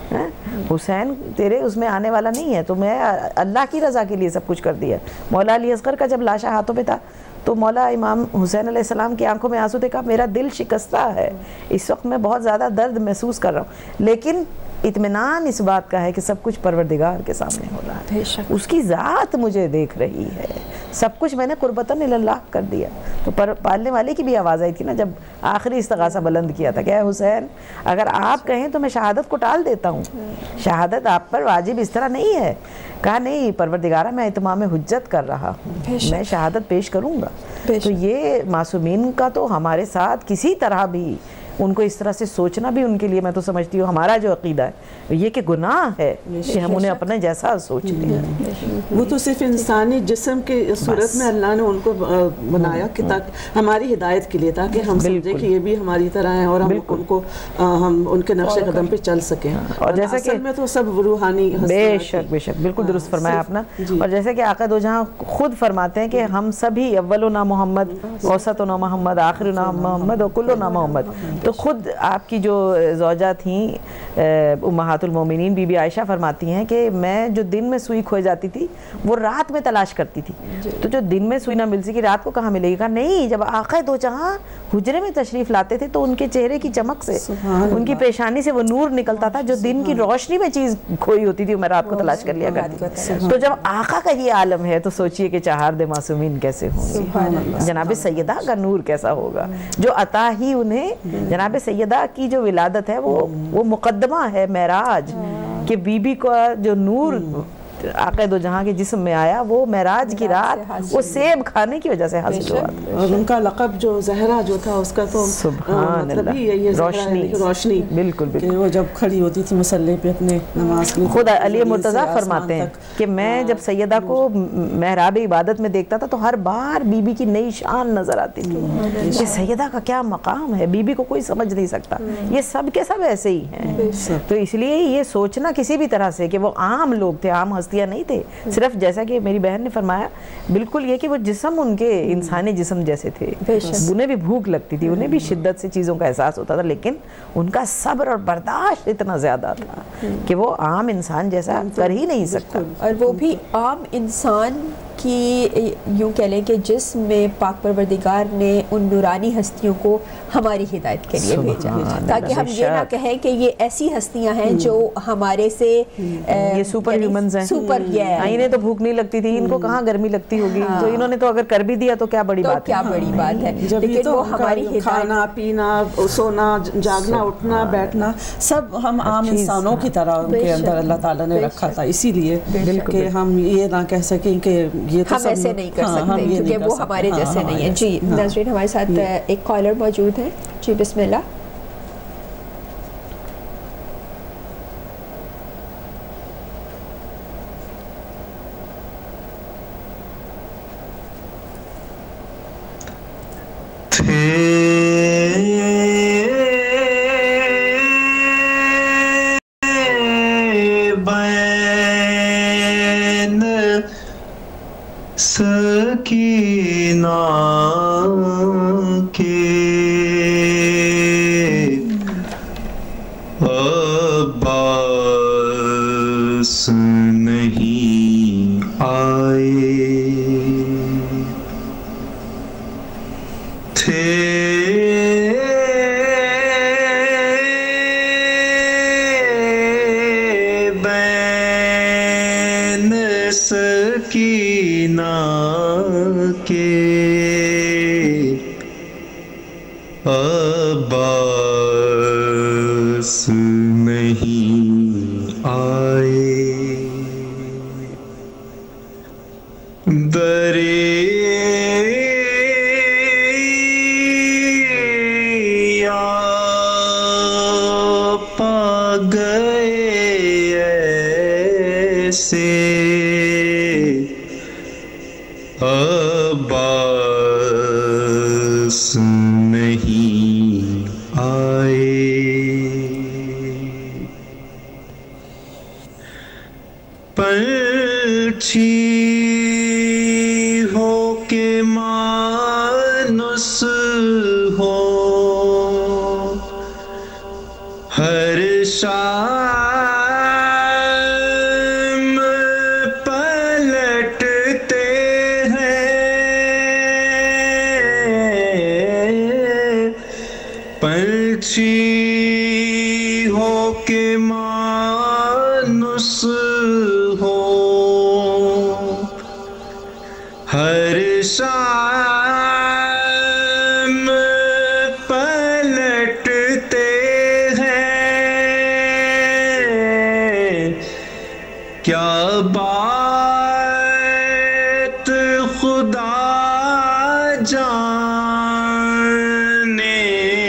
حسین تیرے اس میں آنے والا نہیں ہے, تو میں اللہ کی رضا کے لیے سب کچھ کر دیا. مولا علی اصغر کا جب لاشا ہاتھوں پہ تھا تو مولا امام حسین علیہ السلام کی آنکھوں میں آنسو تھے, کہا میرا دل شکستہ ہے, اس وقت میں بہت زیادہ درد محسوس کر رہا ہوں, لیکن اطمینان اس بات کا ہے کہ سب کچھ پروردگار کے سامنے ہو رہا ہے, اس کی ذات مجھے دیکھ رہی ہے, سب کچھ میں نے قربتاً اللہ کر دیا. تو پر پالنے والے کی بھی آواز آئی تھی نا جب آخری استغاثہ بلند کیا تھا کہ اے حسین اگر آپ کہیں تو میں شہادت کو ٹال دیتا ہوں, شہادت آپ پر واجب اس طرح نہیں ہے. کہا نہیں پروردگارہ میں اتمام حجت کر رہا ہوں, میں شہادت پیش کروں گا. تو یہ معصومین کا تو ہمارے ساتھ کسی طرح بھی ان کو اس طرح سے سوچنا بھی ان کے لیے میں تو سمجھتی ہوں ہمارا جو عقیدہ ہے یہ کہ گناہ ہے کہ ہم انہیں اپنے جیسا سوچ لیں. وہ تو صرف انسانی جسم کے صورت میں اللہ نے ان کو بنایا کہ تاکہ ہماری ہدایت کے لیے, تاکہ ہم سمجھیں کہ یہ بھی ہماری طرح ہیں اور ہم ان کو ہم ان کے نقش قدم پہ چل سکیں. اور جیسا کہ میں تو سب روحانی بے شک بے شک بالکل درست فرمایا آپ نے. اور جیسے کہ آقا دو جہاں خود فرماتے ہیں کہ ہم سبھی اولنا محمد, اوسطنا محمد, آخرنا محمد اور کلنا محمد. تو خود آپ کی جو زوجہ تھیں امہات المومنین بی بی عائشہ فرماتی ہیں کہ میں جو دن میں سوئی کھوئے جاتی تھی وہ رات میں تلاش کرتی تھی, تو جو دن میں سوئی نہ مل سکی رات کو کہاں ملے گی. کہا نہیں, جب آقا دو جہاں حجرے میں تشریف لاتے تھے تو ان کے چہرے کی چمک سے, ان کی پیشانی سے وہ نور نکلتا تھا جو دن کی روشنی میں چیز کھوئی ہوتی تھی, میں رات کو تلاش کر لیا کرتی. تو جب آقا کا یہ عالم ہے تو سوچئے کہ چہارد معصومین کیسے ہوں گے, جناب سیدہ کا نور کیسا ہوگا جو عطا ہی انہیں جناب سیدہ کی جو ولادت ہے وہ وہ مقدمہ ہے معراج، کہ بی بی کا جو نور آقا دو جہاں کے جسم میں آیا وہ معراج کی رات وہ سیب کھانے کی وجہ سے حاصل ہوا. اور ان کا لقب جو زہرا جو تھا اس کا تو سبحان مطلب ہی یہی ہے روشنی، روشنی. بالکل کہ وہ جب کھڑی ہوتی تھی مصلی پہ اپنے نماز کے لیے، خود علی مرتضیٰ فرماتے ہیں کہ میں جب سیدہ کو محراب عبادت میں دیکھتا تھا تو ہر بار بی بی کی نئی شان نظر آتی تھی کہ سیدہ کا کیا مقام ہے، بی بی کو کوئی سمجھ نہیں سکتا. یہ سب کے سب ایسے ہی ہیں. تو اس لیے یہ سوچنا کسی بھی طرح سے کہ وہ عام لوگ تھے، عام ہستیاں نہیں تھے، صرف جیسا کہ میری بہن نے فرمایا بالکل یہ کہ وہ جسم ان کے انسانی جسم جیسے تھے. انہیں بھی بھوک لگتی تھی، انہیں بھی شدت سے چیزوں کا احساس ہوتا تھا، لیکن ان کا صبر اور برداشت اتنا زیادہ تھا کہ وہ عام انسان جیسا کر ہی نہیں سکتا. اور وہ بھی عام انسان کی یوں کہہ لیں کہ جسم میں پاک پروردگار نے ان نورانی ہستیوں کو ہماری ہدایت کے لیے بھیجا، تاکہ ہم یہ نہ کہیں کہ یہ ایسی ہستیاں ہیں جو ہمارے سے یہ سپر ہیومنز ہیں. سپر انہیں تو بھوک نہیں لگتی تھی، ان کو کہاں گرمی لگتی ہوگی، تو انہوں نے تو اگر کر بھی دیا تو کیا بڑی بات ہے، کیا بڑی بات ہے. لیکن وہ ہماری کھانا پینا، سونا، جاگنا، اٹھنا، بیٹھنا سب ہم عام انسانوں کی طرح ان کے اندر اللہ تعالیٰ نے رکھا تھا، اسی لیے کہ ہم یہ نہ کہہ سکیں کہ یہ تو ہم ایسے نہیں کر سکتے کیونکہ وہ ہمارے جیسے نہیں ہیں. جی ناظرین ہمارے ساتھ ایک کالر موجود ہے. جی بسم اللہ. سکینہ کے عباس نہیں آئے تھے بین سکینہ کے عباس نہیں آئے دریا پا گئے ایسے عباس نہیں آئے پنچھی ہو کے مانس ہو ہر شام پلٹتے پنچھی ہو کے مانس ہو ہر شام پلٹتے ہیں کیا بات خدا جانے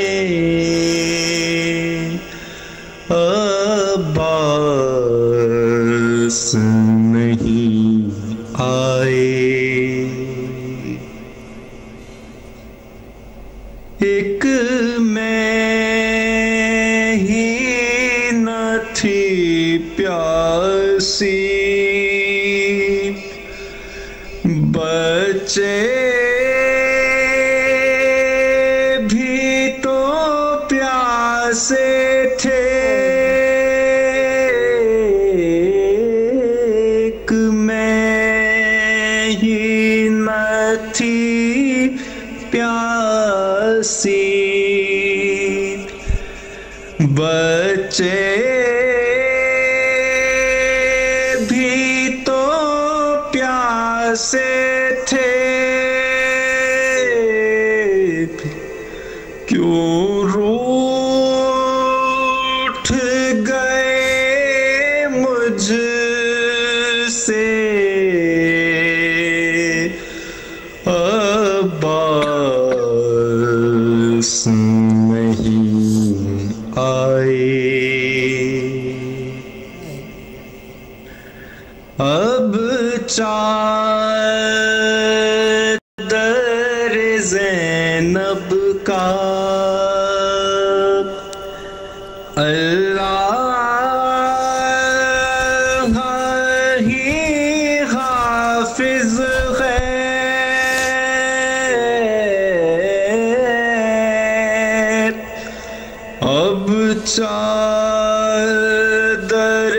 عباس نہیں آئے ایک میں ہی نہ تھی پیاسی بچے بھی تو پیاسے تھے ایک میں ہی نہ تھی پیاسی بچے بھی تو پیاسے تھے کیوں رو چادر زینب کا اللہ ہی حافظ ہے اب چادر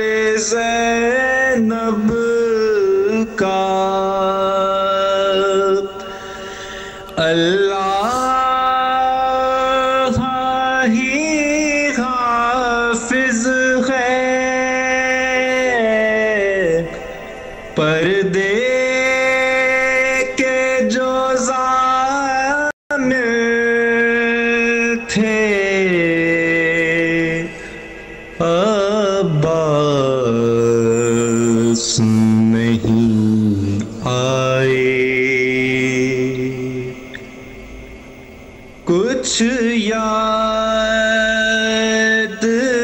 زینب کا اللہ ہی حافظ ہے پردے کے جو ضامن تھے عباس نہیں آئے کچھ یاد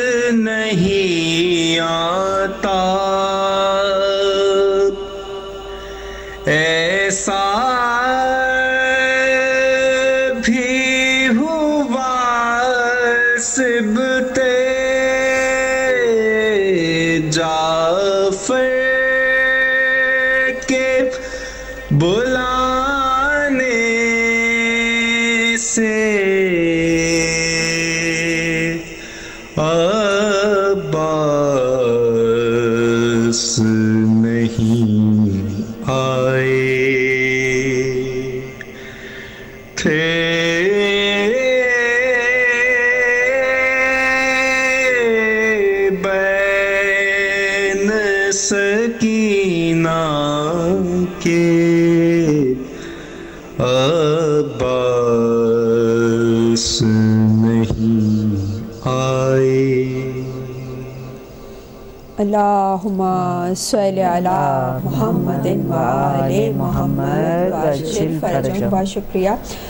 نہیں آتا ایسا بھی ہوا سبتے جعفر کے بلانے سے عباس نہیں آئے تھے بین سکینہ کے عباس نہیں آئے اللہم صلی علی محمد و آل محمد وعجل فرجہم. بہت شکریہ.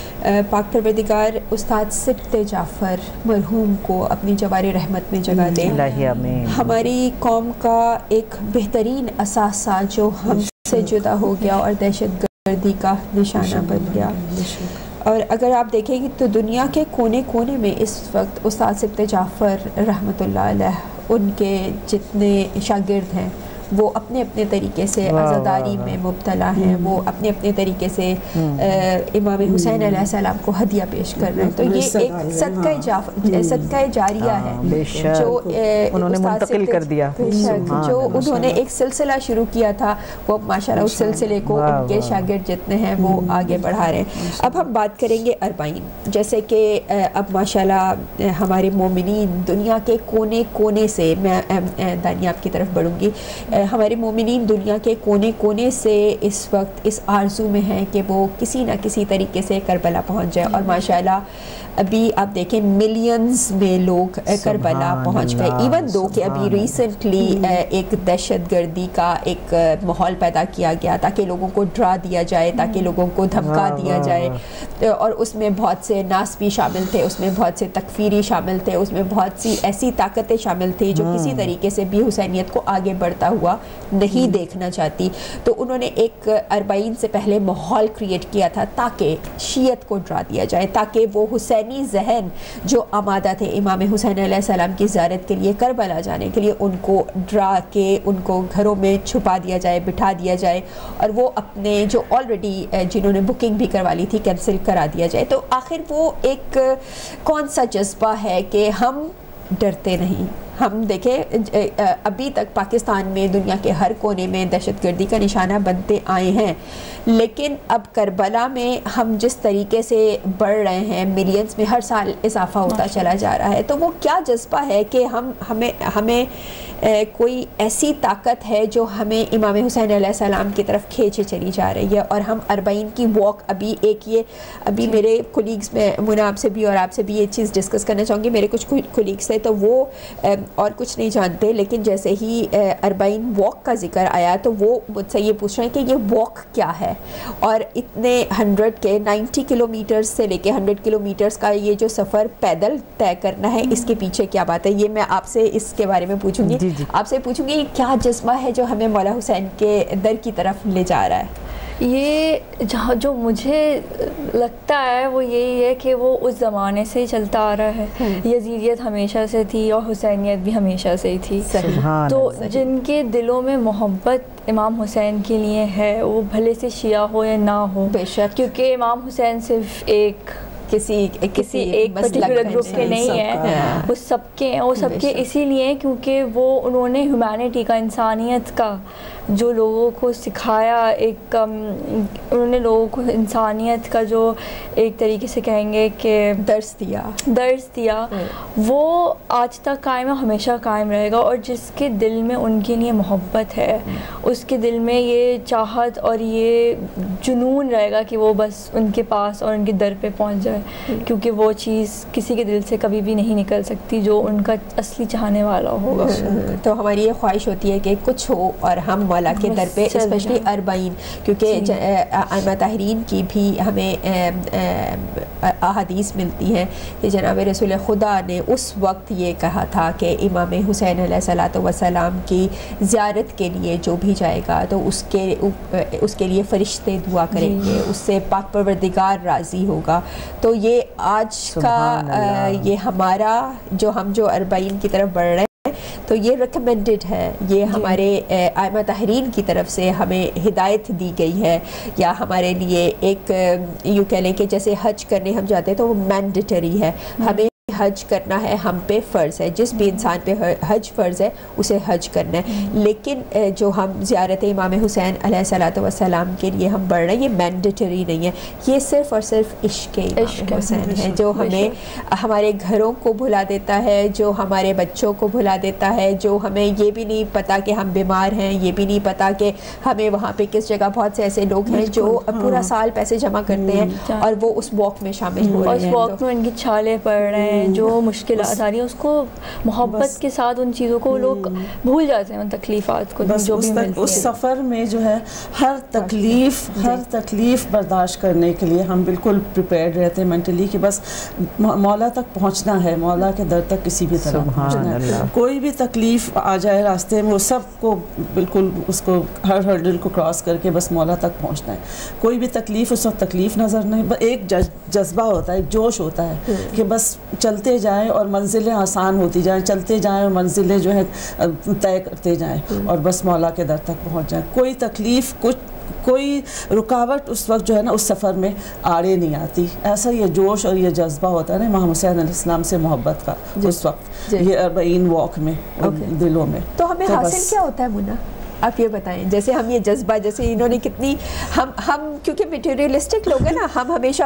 پاک پروردگار استاد سبط جعفر مرحوم کو اپنی جواری رحمت میں جگہ دے. ہماری قوم کا ایک بہترین اثاثہ جو ہم سے جدا ہو گیا اور دہشت گردی کا نشانہ بن گیا. اور اگر آپ دیکھیں گے تو دنیا کے کونے کونے میں اس وقت استاد سبط جعفر رحمۃ اللہ علیہ ان کے جتنے شاگرد ہیں وہ اپنے اپنے طریقے سے عزاداری میں مبتلا ہیں، وہ اپنے اپنے طریقے سے امام حسین علیہ السلام کو ہدیہ پیش کر رہے ہیں. تو یہ ایک صدقہ صدقہ جاریہ ہے جو انہوں نے منتقل کر دیا، جو انہوں نے ایک سلسلہ شروع کیا تھا وہ ماشاءاللہ اس سلسلے کو ان کے شاگرد جتنے ہیں وہ آگے بڑھا رہے ہیں. اب ہم بات کریں گے اربعین. جیسے کہ اب ماشاءاللہ ہمارے مومنین دنیا کے کونے کونے سے، میں دانیہ آپ کی طرف بڑھوں گی، ہمارے مومنین دنیا کے کونے کونے سے اس وقت اس آرزو میں ہیں کہ وہ کسی نہ کسی طریقے سے کربلا پہنچ جائے. اور ماشاءاللہ ابھی آپ دیکھیں ملینز میں لوگ کربلا پہنچ گئے، ایون دو کہ ابھی ریسنٹلی ایک دہشت گردی کا ایک ماحول پیدا کیا گیا تاکہ لوگوں کو ڈرا دیا جائے، تاکہ لوگوں کو دھمکا دیا جائے. اور اس میں بہت سے ناسبی شامل تھے، اس میں بہت سے تکفیری شامل تھے، اس میں بہت سی ایسی طاقتیں شامل تھیں جو کسی طریقے سے بھی حسینیت کو آگے بڑھتا ہوا نہیں دیکھنا چاہتی. تو انہوں نے ایک اربعین سے پہلے ماحول کریٹ کیا تھا تاکہ شیعت کو ڈرا دیا جائے، تاکہ وہ حسینی ذہن جو آمادہ تھے امام حسین علیہ السلام کی زیارت کے لیے، کربلا جانے کے لیے، ان کو ڈرا کے ان کو گھروں میں چھپا دیا جائے، بٹھا دیا جائے، اور وہ اپنے جو آلریڈی جنہوں نے بکنگ بھی کروا لی تھی کینسل کرا دیا جائے. تو آخر وہ ایک کون سا جذبہ ہے کہ ہم ڈرتے نہیں. ہم دیکھیں ابھی تک پاکستان میں دنیا کے ہر کونے میں دہشت گردی کا نشانہ بنتے آئے ہیں، لیکن اب کربلا میں ہم جس طریقے سے بڑھ رہے ہیں، ملینز میں ہر سال اضافہ ہوتا چلا جا رہا ہے. تو وہ کیا جذبہ ہے کہ ہم ہمیں ہمیں کوئی ایسی طاقت ہے جو ہمیں امام حسین علیہ السلام کی طرف کھینچے چلی جا رہی ہے. اور ہم اربعین کی واک ابھی ایک یہ ابھی میرے کولیگز میں منا آپ سے بھی اور آپ سے بھی یہ چیز ڈسکس کرنا چاہوں گی. میرے کچھ کولیگز تھے تو وہ اور کچھ نہیں جانتے، لیکن جیسے ہی اربعین واک کا ذکر آیا تو وہ مجھ سے یہ پوچھ رہے ہیں کہ یہ واک کیا ہے، اور اتنے ہنڈریڈ کے نائنٹی کلو میٹرز سے لے کے ہنڈریڈ کلو میٹرز کا یہ جو سفر پیدل طے کرنا ہے، اس کے پیچھے کیا بات ہے. یہ میں آپ سے اس کے بارے میں پوچھوں گی. جی جی آپ سے پوچھوں گی کیا جذبہ ہے جو ہمیں مولا حسین کے در کی طرف لے جا رہا ہے؟ یہ جہاں جو مجھے لگتا ہے وہ یہی ہے کہ وہ اس زمانے سے ہی چلتا آ رہا ہے. یزیدیت ہمیشہ سے تھی اور حسینیت بھی ہمیشہ سے ہی تھی. تو جن کے دلوں میں محبت امام حسین کے لیے ہے وہ بھلے سے شیعہ ہو یا نہ ہو, بے شک, کیونکہ امام حسین صرف ایک کسی کسی ایک پرٹیکولر گروپ کے نہیں ہیں, وہ سب کے ہیں. وہ سب کے اسی لیے کیونکہ وہ انہوں نے ہیومینٹی کا, انسانیت کا جو لوگوں کو سکھایا, ایک انہوں نے لوگوں کو انسانیت کا جو ایک طریقے سے کہیں گے کہ درس دیا درس دیا وہ آج تک قائم ہے, ہمیشہ قائم رہے گا. اور جس کے دل میں ان کے لیے محبت ہے اس کے دل میں یہ چاہت اور یہ جنون رہے گا کہ وہ بس ان کے پاس اور ان کے در پہ پہنچ جائے, کیونکہ وہ چیز کسی کے دل سے کبھی بھی نہیں نکل سکتی جو ان کا اصلی چاہنے والا ہوگا. تو ہماری یہ خواہش ہوتی ہے کہ کچھ ہو اور ہم مولا کے در پہ, اسپیشلی اربعین, کیونکہ ائمہ طاہرین کی بھی ہمیں احادیث ملتی ہیں کہ جناب رسول خدا نے اس وقت یہ کہا تھا کہ امام حسین علیہ الصلوۃ والسلام کی زیارت کے لیے جو بھی جائے گا تو اس کے اس کے لیے فرشتے دعا کریں گے, اس سے پاک پروردگار راضی ہوگا. تو یہ آج کا یہ ہمارا جو ہم جو اربعین کی طرف بڑھ رہے ہیں تو یہ ریکمینڈڈ ہے, یہ ہمارے ائمہ طاہرین کی طرف سے ہمیں ہدایت دی گئی ہے, یا ہمارے لیے ایک یوں کہہ لیں کہ جیسے حج کرنے ہم جاتے ہیں تو وہ مینڈیٹری ہے, ہمیں حج کرنا ہے, ہم پہ فرض ہے, جس بھی انسان پہ حج فرض ہے اسے حج کرنا ہے. لیکن جو ہم زیارت امام حسین علیہ الصلوۃ والسلام کے لیے ہم بڑھ رہے ہیں یہ مینڈیٹری نہیں ہے, یہ صرف اور صرف عشق امام حسین ہے جو ہمیں ہمارے گھروں کو بھلا دیتا ہے, جو ہمارے بچوں کو بھلا دیتا ہے, جو ہمیں یہ بھی نہیں پتا کہ ہم بیمار ہیں, یہ بھی نہیں پتا کہ ہمیں وہاں پہ کس جگہ بہت سے ایسے لوگ ہیں جو پورا سال پیسے جمع کرتے ہیں اور وہ اس واک میں شامل ہو رہے ہیں, اس واک میں ان کی چھالیں پڑ رہے ہیں, جو مشکلات آ رہی ہیں اس کو محبت کے ساتھ ان چیزوں کو لوگ بھول جاتے ہیں, ان تکلیفات کو جو بھی ملتی ہے. اس سفر میں جو ہے ہر تکلیف ہر تکلیف برداشت کرنے کے لیے ہم بالکل پریپیئرڈ رہتے ہیں مینٹلی کہ بس مولا تک پہنچنا ہے, مولا کے در تک کسی بھی طرح پہنچنا ہے. کوئی بھی تکلیف آ جائے راستے میں وہ سب کو بالکل اس کو ہر ہرڈل کو کراس کر کے بس مولا تک پہنچنا ہے. کوئی بھی تکلیف اس وقت تکلیف نظر نہیں, ایک جذبہ ہوتا ہے, ایک جوش ہوتا ہے کہ بس چلتے جائیں اور منزلیں آسان ہوتی جائیں, چلتے جائیں اور منزلیں جو ہیں طے کرتے جائیں اور بس مولا کے در تک پہنچ جائیں. کوئی تکلیف کچھ کوئی رکاوٹ اس وقت جو ہے نا اس سفر میں آڑے نہیں آتی. ایسا یہ جوش اور یہ جذبہ ہوتا ہے نا امام حسین علیہ السلام سے محبت کا اس وقت یہ اربعین واک میں دلوں میں. تو ہمیں حاصل کیا ہوتا ہے منا, آپ یہ بتائیں, جیسے ہم یہ جذبہ جیسے انہوں نے کتنی ہم ہم کیونکہ میٹیریلسٹک لوگ ہیں نا, ہم ہمیشہ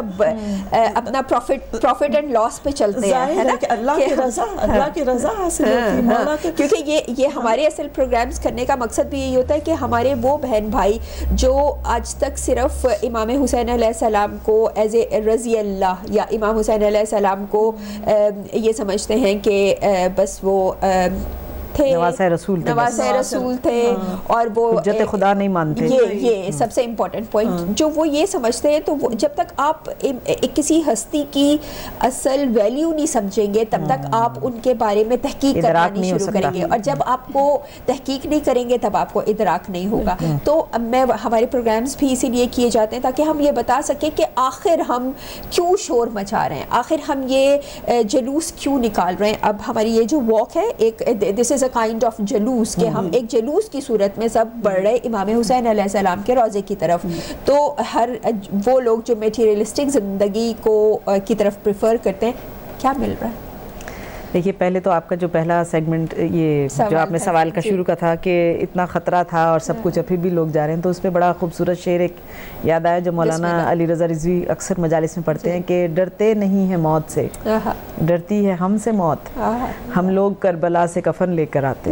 اپنا پروفٹ پروفٹ اینڈ لاس پہ چلتے ہیں, ہے نا, کہ اللہ کی رضا اللہ کی رضا حاصل ہوتی ہے مولا کے. کیونکہ یہ یہ ہمارے اصل پروگرامز کرنے کا مقصد بھی یہی ہوتا ہے کہ ہمارے وہ بہن بھائی جو آج تک صرف امام حسین علیہ السلام کو ایز اے رضی اللہ یا امام حسین علیہ السلام کو یہ سمجھتے ہیں کہ بس وہ نواسہ رسول تھے, نواسہ رسول تھے اور وہ حجت خدا نہیں مانتے. یہ یہ سب سے امپورٹنٹ پوائنٹ جو وہ یہ سمجھتے ہیں, تو وہ جب تک آپ کسی ہستی کی اصل ویلیو نہیں سمجھیں گے تب تک آپ ان کے بارے میں تحقیق کرنا نہیں شروع کریں گے, اور جب آپ کو تحقیق نہیں کریں گے تب آپ کو ادراک نہیں ہوگا. تو میں ہمارے پروگرامز بھی اسی لیے کیے جاتے ہیں تاکہ ہم یہ بتا سکیں کہ آخر ہم کیوں شور مچا رہے ہیں, آخر ہم یہ جلوس کیوں نکال رہے ہیں. اب ہماری یہ جو واک ہے ایک دس از کائنڈ آف جلوس, کہ ہم ایک جلوس کی صورت میں سب بڑھ رہے امام حسین علیہ السلام کے روضے کی طرف. تو ہر وہ لوگ جو میٹیریلسٹک زندگی کو کی طرف پریفر کرتے ہیں, کیا مل رہا ہے؟ دیکھیے پہلے تو آپ کا جو پہلا سیگمنٹ یہ جو آپ نے سوال کا شروع کا تھا کہ اتنا خطرہ تھا اور سب کچھ, پھر بھی لوگ جا رہے ہیں, تو اس پہ بڑا خوبصورت شعر ایک یاد آیا جو مولانا علی رضا رضوی اکثر مجالس میں پڑھتے ہیں کہ ڈرتے نہیں ہیں موت سے, ڈرتی ہے ہم سے موت, ہم لوگ کربلا سے کفن لے کر آتے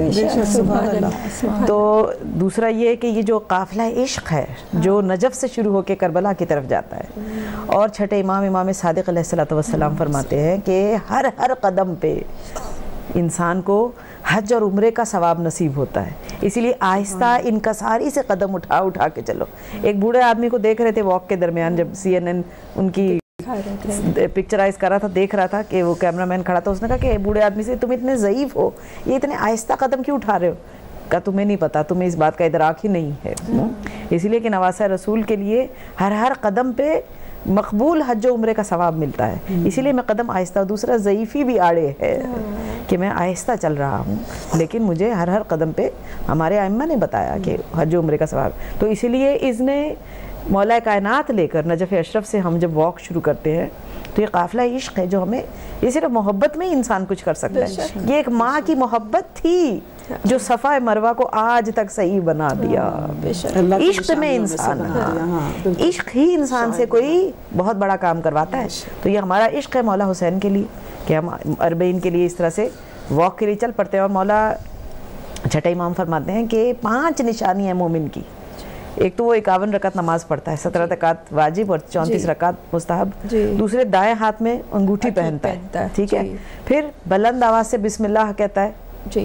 ہیں. تو دوسرا یہ کہ یہ جو قافلہ عشق ہے جو نجف سے شروع ہو کے کربلا کی طرف جاتا ہے, اور چھٹے امام امام صادق علیہ الصلوۃ والسلام فرماتے ہیں کہ ہر ہر قدم پہ انسان کو حج اور عمرے کا ثواب نصیب ہوتا ہے, اسی لیے آہستہ انکساری سے قدم اٹھا اٹھا کے چلو. ایک بوڑھے آدمی کو دیکھ رہے تھے واک کے درمیان, جب سی این این ان کی پکچرائز کر رہا تھا, دیکھ رہا تھا کہ وہ کیمرہ مین کھڑا تھا, اس نے کہا کہ بوڑھے آدمی سے تم اتنے ضعیف ہو, یہ اتنے آہستہ قدم کیوں اٹھا رہے ہو؟ کہا تمہیں نہیں پتا, تمہیں اس بات کا ادراک ہی نہیں ہے. اسی لیے کہ نواسہ رسول کے لیے ہر ہر قدم پہ مقبول حج و عمرے کا ثواب ملتا ہے, اسی لیے میں قدم آہستہ. دوسرا ضعیفی بھی آڑے ہے کہ میں آہستہ چل رہا ہوں, لیکن مجھے ہر ہر قدم پہ ہمارے ائمہ نے بتایا کہ حج و عمرے کا ثواب. تو اسی لیے اس نے مولا کائنات لے کر نجف اشرف سے ہم جب واک شروع کرتے ہیں تو یہ قافلہ عشق ہے جو ہمیں, یہ صرف محبت میں انسان کچھ کر سکتا ہے. یہ ایک ماں کی محبت تھی جو صفا مروہ کو آج تک صحیح بنا دیا. عشق میں انسان, عشق ہی انسان سے کوئی بہت بڑا کام کرواتا ہے. تو یہ ہمارا عشق ہے مولا حسین کے لیے کہ ہم اربعین کے لیے اس طرح سے واک کے لیے چل پڑتے ہیں. اور مولا چھٹے امام فرماتے ہیں کہ پانچ نشانی ہیں مومن کی. ایک تو وہ اکاون رکعت نماز پڑھتا ہے, سترہ رکعت واجب اور چونتیس رکعت مستحب. دوسرے دائیں ہاتھ میں انگوٹھی پہنتا ہے, ٹھیک ہے. پھر بلند آواز سے بسم اللہ کہتا ہے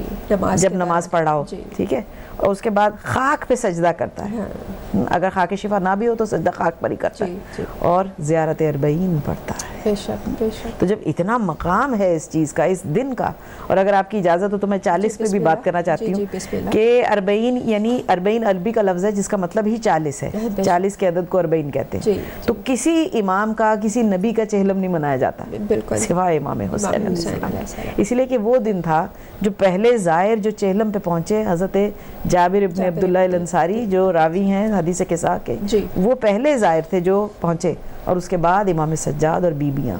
جب نماز پڑھ رہا ہو, ٹھیک ہے. اور اس کے بعد خاک پہ سجدہ کرتا ہے, اگر خاک شفا نہ بھی ہو تو سجدہ خاک پر ہی کرتا ہے, اور زیارت اربعین پڑھتا ہے. بے شک بے شک. تو جب اتنا مقام ہے اس چیز کا, اس دن کا, اور اگر آپ کی اجازت ہو تو میں چالیس پہ بھی بات کرنا چاہتی ہوں کہ اربعین یعنی اربعین عربی کا لفظ ہے جس کا مطلب ہی چالیس ہے, چالیس کے عدد کو اربعین کہتے ہیں. تو کسی امام کا, کسی نبی کا چہلم نہیں منایا جاتا سوائے امام حسین علیہ السلام, اس لیے کہ وہ دن تھا جو پہلے زائر جو چہلم پہ پہنچے, حضرت جابر ابن عبداللہ الانصاری جو راوی ہیں حدیث قصہ کے, وہ پہلے زائر تھے جو پہنچے. اور اس کے بعد امام سجاد اور بیبیاں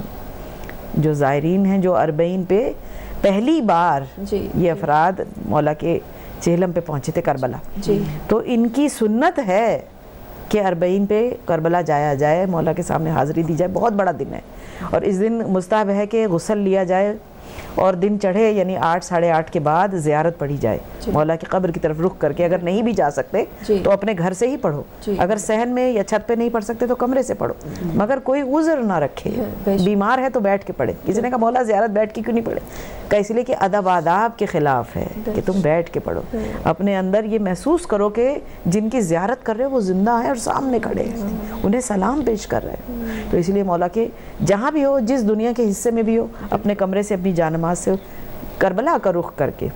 جو زائرین ہیں جو اربعین پہ پہلی بار یہ افراد مولا کے چہلم پہ پہنچے تھے کربلا. تو ان کی سنت ہے کہ اربعین پہ کربلا جایا جائے, مولا کے سامنے حاضری دی جائے. بہت بڑا دن ہے, اور اس دن مستحب ہے کہ غسل لیا جائے اور دن چڑھے یعنی آٹھ ساڑھے آٹھ کے بعد زیارت پڑھی جائے مولا کی قبر کی طرف رخ کر کے. اگر نہیں بھی جا سکتے تو اپنے گھر سے ہی پڑھو, اگر صحن میں یا چھت پہ نہیں پڑھ سکتے تو کمرے سے پڑھو, مگر کوئی عذر نہ رکھے. بیمار ہے تو بیٹھ کے پڑھے. کسی نے کہا مولا زیارت بیٹھ کے کیوں نہیں پڑھے؟ کہ اس لیے کہ ادب آداب کے خلاف ہے کہ تم بیٹھ کے پڑھو. اپنے اندر یہ محسوس کرو کہ جن کی زیارت کر رہے ہو وہ زندہ ہیں اور سامنے کھڑے ہیں, انہیں سلام پیش کر رہے ہیں. تو اس لیے مولا کے جہاں بھی ہو, جس دنیا کے حصے میں بھی ہو, اپنے کمرے سے اپنی جانماز سے کربلا کا رخ کر کے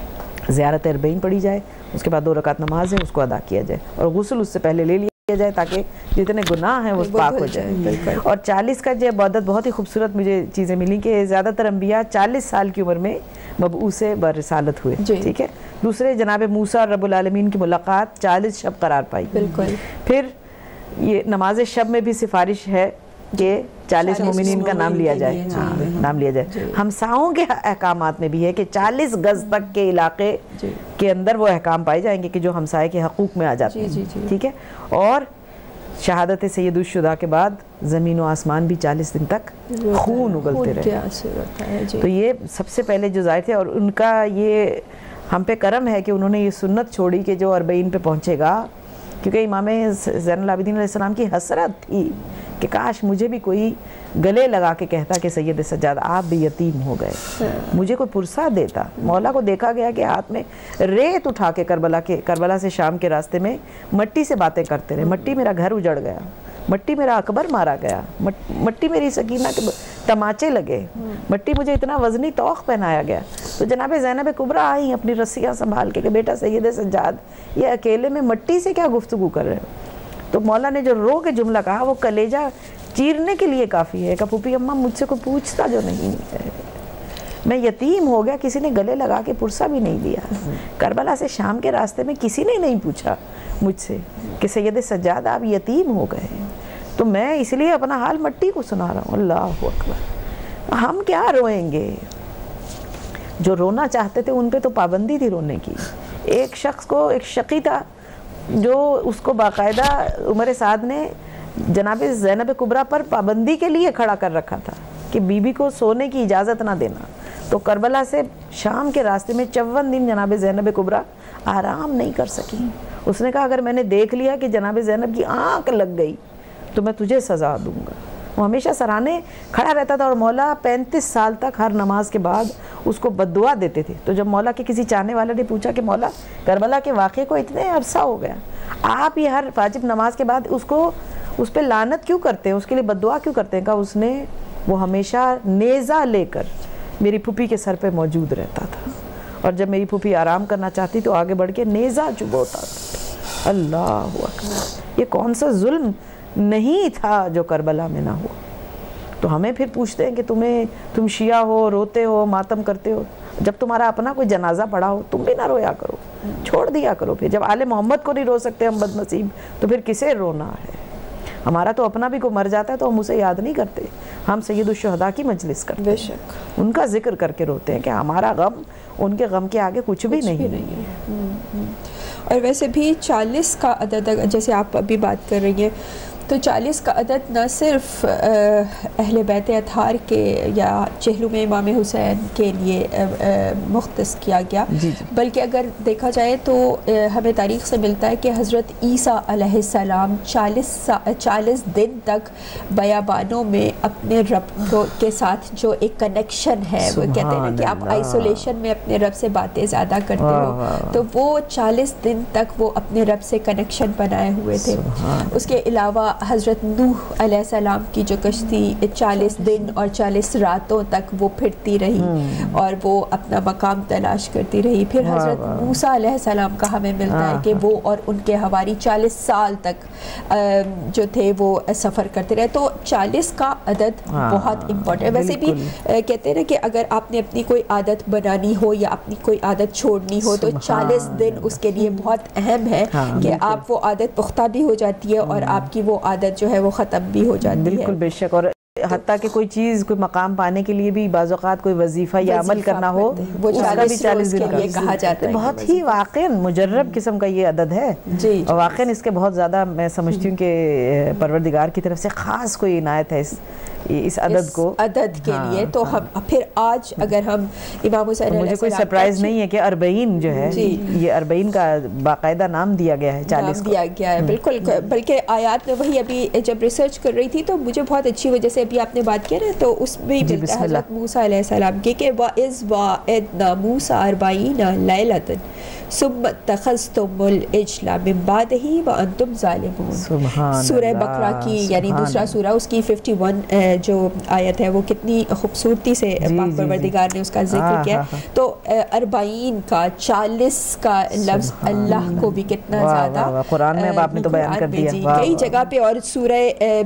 زیارت اربعین پڑھی جائے. اس کے بعد دو رکعت نماز ہے اس کو ادا کیا جائے, اور غسل اس سے پہلے لے لیا جائے تاکہ جتنے گناہ ہیں وہ پاک ہو جائے. اور چالیس کا جو عبادت بہت ہی خوبصورت مجھے چیزیں ملیں کہ زیادہ تر انبیاء چالیس سال کی عمر میں مبعوث برسالت ہوئے, ٹھیک ہے. دوسرے جناب موسیٰ اور رب العالمین کی ملاقات چالیس شب قرار پائی. پھر یہ نماز شب میں بھی سفارش ہے کہ چالیس مومنین کا نام لیا جائے, نام لیا جائے. ہمساؤں کے احکامات میں بھی ہے کہ چالیس گز تک کے علاقے کے اندر وہ احکام پائے جائیں گے کہ جو ہمسائے کے حقوق میں آ جاتے ہیں, ٹھیک ہے. اور شہادت سید الشہداء کے بعد زمین و آسمان بھی چالیس دن تک خون اگلتے رہے. تو یہ سب سے پہلے جو ظاہر تھے, اور ان کا یہ ہم پہ کرم ہے کہ انہوں نے یہ سنت چھوڑی کہ جو اربعین پہ پہنچے گا, کیونکہ امام زین العابدین علیہ السلام کی حسرت تھی کہ کاش مجھے بھی کوئی گلے لگا کے کہتا کہ سید سجاد آپ بھی یتیم ہو گئے, مجھے کوئی پرسہ دیتا. مولا کو دیکھا گیا کہ ہاتھ میں ریت اٹھا کے کربلا کے کربلا سے شام کے راستے میں مٹی سے باتیں کرتے رہے. مٹی میرا گھر اجڑ گیا, مٹی میرا اکبر مارا گیا, مٹی میری سکینہ کے تماچے لگے, مٹی مجھے اتنا وزنی توق پہنایا گیا. تو جناب زینب کبریٰ آئی اپنی رسیاں سنبھال کے کہ بیٹا سید سجاد یہ اکیلے میں مٹی سے کیا گفتگو کر رہے ہو؟ تو مولا نے جو رو کے جملہ کہا وہ کلیجہ چیرنے کے لیے کافی ہے کہ پھوپھی اماں مجھ سے کوئی پوچھتا جو نہیں ہے, میں یتیم ہو گیا, کسی نے گلے لگا کے پرسہ بھی نہیں دیا. کربلا سے شام کے راستے میں کسی نے نہیں پوچھا مجھ سے کہ سید سجاد آپ یتیم ہو گئے, تو میں اس لیے اپنا حال مٹی کو سنا رہا ہوں. اللہ اکبر. ہم کیا روئیں گے؟ جو رونا چاہتے تھے ان پہ تو پابندی تھی رونے کی. ایک شخص کو, ایک شقی تھا جو اس کو باقاعدہ عمر سعد نے جناب زینب کبریٰ پر پابندی کے لیے کھڑا کر رکھا تھا کہ بی بی کو سونے کی اجازت نہ دینا. تو کربلا سے شام کے راستے میں چون دن جناب زینب کبریٰ آرام نہیں کر سکی. اس نے کہا اگر میں نے دیکھ لیا کہ جناب زینب کی آنکھ لگ گئی تو میں تجھے سزا دوں گا. وہ ہمیشہ سرانے کھڑا رہتا تھا, اور مولا پینتیس سال تک ہر نماز کے بعد اس کو بد دعا دیتے تھے. تو جب مولا کے کسی چاہنے والے نے پوچھا کہ مولا کربلا کے واقعے کو اتنے عرصہ ہو گیا, آپ یہ ہر واجب نماز کے بعد اس کو اس پہ لعنت کیوں کرتے ہیں, اس کے لیے بد دعا کیوں کرتے ہیں؟ کہا اس نے وہ ہمیشہ نیزہ لے کر میری پھوپھی کے سر پہ موجود رہتا تھا, اور جب میری پھوپھی آرام کرنا چاہتی تو آگے بڑھ کے نیزہ چبوتا تھا. اللہ اکبر, یہ کون سا ظلم نہیں تھا جو کربلا میں نہ ہوا. تو ہمیں پھر پوچھتے ہیں کہ تمہیں تم شیعہ ہو, روتے ہو, ماتم کرتے ہو, جب تمہارا اپنا کوئی جنازہ پڑا ہو تم بھی نہ رویا کرو, چھوڑ دیا کرو. پھر جب آل محمد کو نہیں رو سکتے ہم بد نصیب, تو پھر کسے رونا ہے؟ ہمارا تو اپنا بھی کوئی مر جاتا ہے تو ہم اسے یاد نہیں کرتے, ہم سید الشہداء کی مجلس کرتے ہیں, بے شک ان کا ذکر کر کے روتے ہیں کہ ہمارا غم ان کے غم کے آگے کچھ بھی نہیں ہے. اور ویسے بھی چالیس کا عدد, جیسے آپ ابھی بات کر رہی ہیں, تو چالیس کا عدد نہ صرف اہل بیت اطہار کے یا چہلم امام حسین کے لیے مختص کیا گیا, بلکہ اگر دیکھا جائے تو ہمیں تاریخ سے ملتا ہے کہ حضرت عیسیٰ علیہ السلام چالیس چالیس دن تک بیابانوں میں اپنے رب کے ساتھ جو ایک کنیکشن ہے, وہ کہتے ہیں کہ آپ آئسولیشن میں اپنے رب سے باتیں زیادہ کرتے ہو, تو وہ چالیس دن تک وہ اپنے رب سے کنیکشن بنائے ہوئے تھے. اس کے علاوہ حضرت نوح علیہ السلام کی جو کشتی چالیس دن اور چالیس راتوں تک وہ پھرتی رہی اور وہ اپنا مقام تلاش کرتی رہی. پھر حضرت موسیٰ علیہ السلام کا ہمیں ملتا ہے کہ وہ اور ان کے حواری چالیس سال تک جو تھے وہ سفر کرتے رہے. تو چالیس کا عدد بہت امپورٹنٹ ہے. ویسے بھی کہتے ہیں نا کہ اگر آپ نے اپنی کوئی عادت بنانی ہو یا اپنی کوئی عادت چھوڑنی ہو تو چالیس دن اس کے لیے بہت اہم ہے کہ آپ وہ عادت پختہ بھی ہو جاتی ہے اور آپ کی وہ عادت جو ہے وہ ختم بھی ہو جاتی ہے. بالکل بے شک. اور حتیٰ کہ کوئی چیز کوئی مقام پانے کے لیے بھی بعض اوقات کوئی وظیفہ یا عمل کرنا ہو وہ چالیس چالیس دن کا کہا جاتا ہے. بہت ہی واقعاً مجرب قسم کا یہ عدد ہے, اور واقعاً اس کے بہت زیادہ میں سمجھتی ہوں کہ پروردگار کی طرف سے خاص کوئی عنایت ہے اس اس عدد کو عدد کے لیے. تو ہم پھر آج اگر ہم امام حسین علیہ السلام, مجھے کوئی سرپرائز نہیں ہے کہ اربعین جو ہے یہ اربعین کا باقاعدہ نام دیا گیا ہے, چالیس دیا گیا ہے. بالکل, بلکہ آیات میں وہی ابھی جب ریسرچ کر رہی تھی تو مجھے بہت اچھی وجہ سے ابھی آپ نے بات کی نا, تو اس میں ملتا ہے حضرت موسیٰ علیہ السلام کی کہ وَإِذْ وَعَدْنَا مُوسَىٰ أَرْبَعِينَ لَيْلَةً ثُمَّ اتَّخَذْتُمُ الْعِجْلَ مِن بَعْدِهِ وَأَنْتُمْ ظَالِمُونَ. سورہ بقرہ کی یعنی دوسرا سورہ, اس کی ففٹی ون جو آیت ہے وہ کتنی خوبصورتی سے پاک پروردگار نے اس کا ذکر کیا. تو اربعین کا چالیس کا لفظ اللہ کو بھی کتنا زیادہ قرآن میں اب آپ نے تو بیان کر دیا کئی جگہ پہ. اور سورہ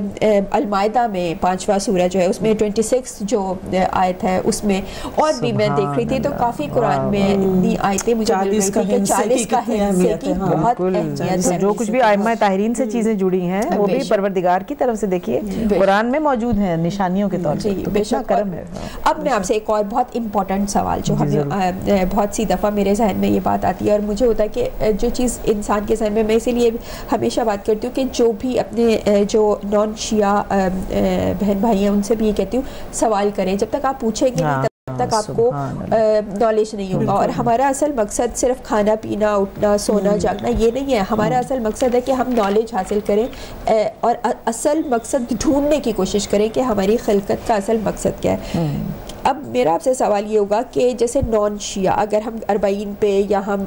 المائدہ میں پانچواں سورہ جو ہے اس میں ٹوئنٹی سکس جو آیت ہے اس میں, اور بھی میں دیکھ رہی تھی تو کافی قرآن میں اتنی آیتیں مجھے مل رہی تھی کہ چالیس کا ہندسے کی بہت اہمیت ہے. جو کچھ بھی ائمہ طاہرین سے چیزیں جڑی ہیں وہ بھی پروردگار کی طرف سے دیکھیے قرآن میں موجود ہیں نشانیوں کے طور پر. بے شک کرم ہے. اب میں آپ سے ایک اور بہت امپورٹنٹ سوال جو ہمیں بہت سی دفعہ میرے ذہن میں یہ بات آتی ہے, اور مجھے ہوتا ہے کہ جو چیز انسان کے ذہن میں, میں اسی لیے ہمیشہ بات کرتی ہوں کہ جو بھی اپنے جو نان شیعہ بہن بھائی ہیں ان سے بھی یہ کہتی ہوں سوال کریں, جب تک آپ پوچھیں گے نہیں تب تک آپ کو نالج نہیں ہوگا. اور ہمارا اصل مقصد صرف کھانا پینا اٹھنا سونا جاگنا یہ نہیں ہے. ہمارا اصل مقصد ہے کہ ہم نالج حاصل کریں اور اصل مقصد ڈھونڈنے کی کوشش کریں کہ ہماری خلقت کا اصل مقصد کیا ہے. اب میرا آپ سے سوال یہ ہوگا کہ جیسے نان شیعہ اگر ہم اربعین پہ یا ہم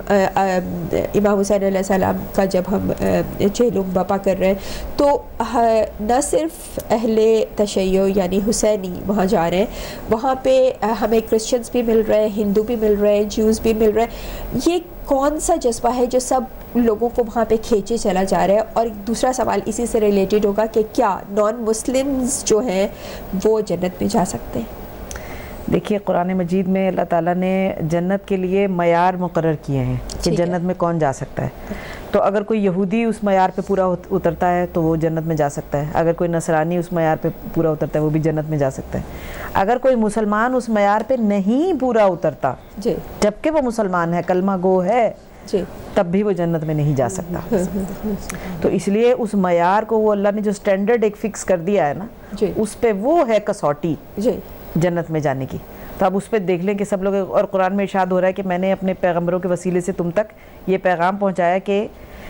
امام حسین علیہ السلام کا جب ہم چہلم بپا کر رہے ہیں تو نہ صرف اہل تشیع یعنی حسینی وہاں جا رہے ہیں, وہاں پہ ہمیں کرسچنز بھی مل رہے ہیں, ہندو بھی مل رہے ہیں, جیوز بھی مل رہے ہیں. یہ کون سا جذبہ ہے جو سب لوگوں کو وہاں پہ کھینچے چلا جا رہا ہے؟ اور دوسرا سوال اسی سے ریلیٹڈ ہوگا کہ کیا نان مسلمز جو ہیں وہ جنت میں جا سکتے ہیں؟ دیکھیے قرآن مجید میں اللہ تعالیٰ نے جنت کے لیے معیار مقرر کیے ہیں کہ جنت میں کون جا سکتا ہے. تو اگر کوئی یہودی اس معیار پہ پورا اترتا ہے تو وہ جنت میں جا سکتا ہے, اگر کوئی نصرانی اس معیار پہ پورا اترتا ہے وہ بھی جنت میں جا سکتا ہے. اگر کوئی مسلمان اس معیار پہ نہیں پورا اترتا جی جبکہ وہ مسلمان ہے کلمہ گو ہے جی تب بھی وہ جنت میں نہیں جا سکتا. تو اس لیے اس معیار کو وہ اللہ نے جو سٹینڈرڈ ایک فکس کر دیا ہے نا جی اس پہ وہ ہے کسوٹی جی جنت میں جانے کی. تو اب اس پہ دیکھ لیں کہ سب لوگ, اور قرآن میں ارشاد ہو رہا ہے کہ میں نے اپنے پیغمبروں کے وسیلے سے تم تک یہ پیغام پہنچایا کہ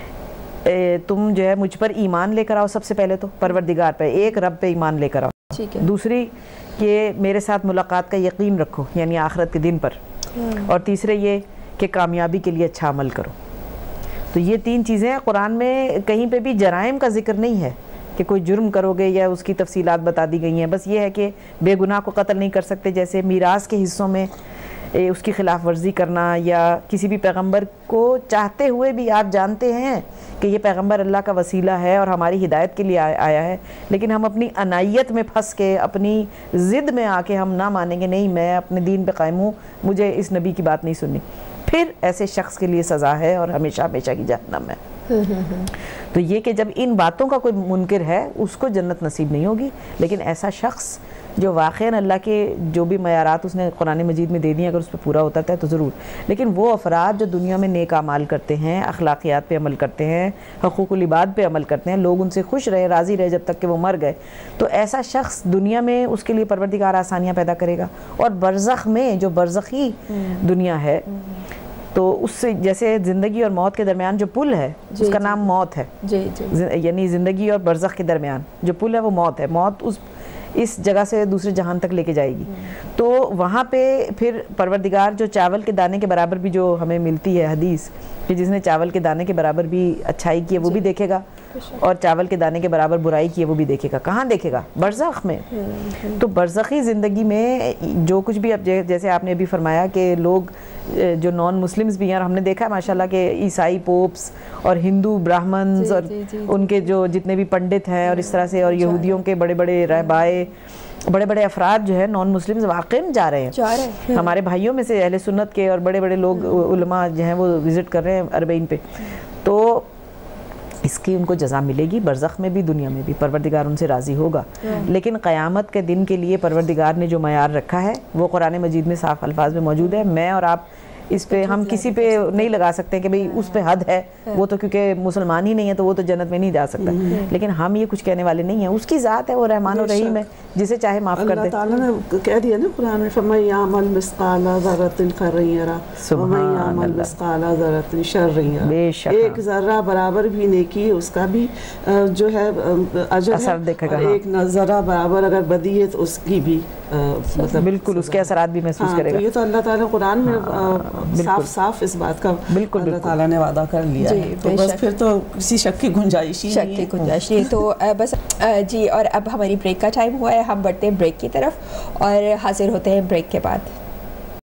تم جو ہے مجھ پر ایمان لے کر آؤ. سب سے پہلے تو پروردگار پہ, ایک رب پہ ایمان لے کر آؤ. دوسری کہ میرے ساتھ ملاقات کا یقین رکھو یعنی آخرت کے دن پر, اور تیسرے یہ کہ کامیابی کے لیے اچھا عمل کرو. تو یہ تین چیزیں قرآن میں کہیں پہ بھی جرائم کا ذکر نہیں ہے کہ کوئی جرم کرو گے یا اس کی تفصیلات بتا دی گئی ہیں. بس یہ ہے کہ بے گناہ کو قتل نہیں کر سکتے, جیسے میراث کے حصوں میں اس کی خلاف ورزی کرنا, یا کسی بھی پیغمبر کو چاہتے ہوئے بھی آپ جانتے ہیں کہ یہ پیغمبر اللہ کا وسیلہ ہے اور ہماری ہدایت کے لیے آیا ہے, لیکن ہم اپنی عنایت میں پھنس کے, اپنی ضد میں آ کے ہم نہ مانیں گے نہیں میں اپنے دین پہ قائم ہوں, مجھے اس نبی کی بات نہیں سننی, پھر ایسے شخص کے لیے سزا ہے اور ہمیشہ ہمیشہ کی جہنم ہے. تو یہ کہ جب ان باتوں کا کوئی منکر ہے اس کو جنت نصیب نہیں ہوگی, لیکن ایسا شخص جو واقعاً اللہ کے جو بھی معیارات اس نے قرآن مجید میں دے دی ہیں اگر اس پہ پورا ہوتا ہے تو ضرور. لیکن وہ افراد جو دنیا میں نیک اعمال کرتے ہیں, اخلاقیات پہ عمل کرتے ہیں, حقوق العباد پہ عمل کرتے ہیں, لوگ ان سے خوش رہے راضی رہے جب تک کہ وہ مر گئے, تو ایسا شخص دنیا میں اس کے لیے پروردگار آسانیاں پیدا کرے گا, اور برزخ میں جو برزخی دنیا ہے تو اس سے جیسے زندگی اور موت کے درمیان جو پل ہے اس کا نام موت ہے, یعنی زندگی اور برزخ کے درمیان جو پل ہے وہ موت ہے. موت اس اس جگہ سے دوسرے جہان تک لے کے جائے گی. تو وہاں پہ پھر پروردگار جو چاول کے دانے کے برابر بھی جو ہمیں ملتی ہے حدیث کہ جس نے چاول کے دانے کے برابر بھی اچھائی کی ہے وہ بھی دیکھے گا, اور چاول کے دانے کے برابر برائی کی ہے وہ بھی دیکھے گا. کہاں دیکھے گا؟ برزخ میں. تو برزخی زندگی میں جو کچھ بھی, اب جیسے آپ نے ابھی فرمایا کہ لوگ جو نان مسلمز بھی ہیں, اور ہم نے دیکھا ہے ماشاءاللہ کہ عیسائی پوپس اور ہندو براہمنز اور ان کے جو جتنے بھی پنڈت ہیں اور اس طرح سے, اور یہودیوں کے بڑے بڑے رہبائے, بڑے بڑے افراد جو ہیں نان مسلمز واقعی جا رہے ہیں. ہمارے بھائیوں میں سے اہل سنت کے اور بڑے بڑے لوگ علماء جو ہیں وہ وزٹ کر رہے ہیں اربعین پہ. تو اس کی ان کو جزا ملے گی برزخ میں بھی دنیا میں بھی, پروردگار ان سے راضی ہوگا. لیکن قیامت کے دن کے لیے پروردگار نے جو معیار رکھا ہے وہ قرآن مجید میں صاف الفاظ میں موجود ہے. میں اور آپ اس پہ ہم کسی پہ نہیں لگا سکتے کہ بھئی اس پہ حد ہے, وہ تو کیونکہ مسلمان ہی نہیں ہے تو وہ تو جنت میں نہیں جا سکتا. لیکن ہم یہ کچھ کہنے والے نہیں ہیں, اس کی ذات ہے, وہ رحمان و رحیم ہے, جسے چاہے معاف کر دے. اللہ تعالیٰ نے کہہ دیا نا قرآن میں فَمَن يَعْمَلْ مِثْقَالَ ذَرَّةٍ خَيْرًا يَرَهُ وَمَن يَعْمَلْ مِثْقَالَ ذَرَّةٍ شَرًّا يَرَهُ. بے شک ایک ذرہ برابر بھی نیکی اس کا بھی جو ہے اجر ہے, ایک ذرہ برابر اگر بدی ہے تو اس کی بھی مطلب بالکل اس کے اثرات بھی محسوس کرے گا. یہ تو اللہ تعالیٰ قرآن میں صاف صاف اس بات کا بالکل اللہ تعالیٰ نے وعدہ کر لیا ہے, تو بس پھر تو کسی شک کی گنجائش ہی نہیں ہے. گنجائش نہیں. تو بس جی, اور اب ہماری بریک کا ٹائم ہوا ہے, ہم بڑھتے ہیں بریک کی طرف اور حاضر ہوتے ہیں بریک کے بعد.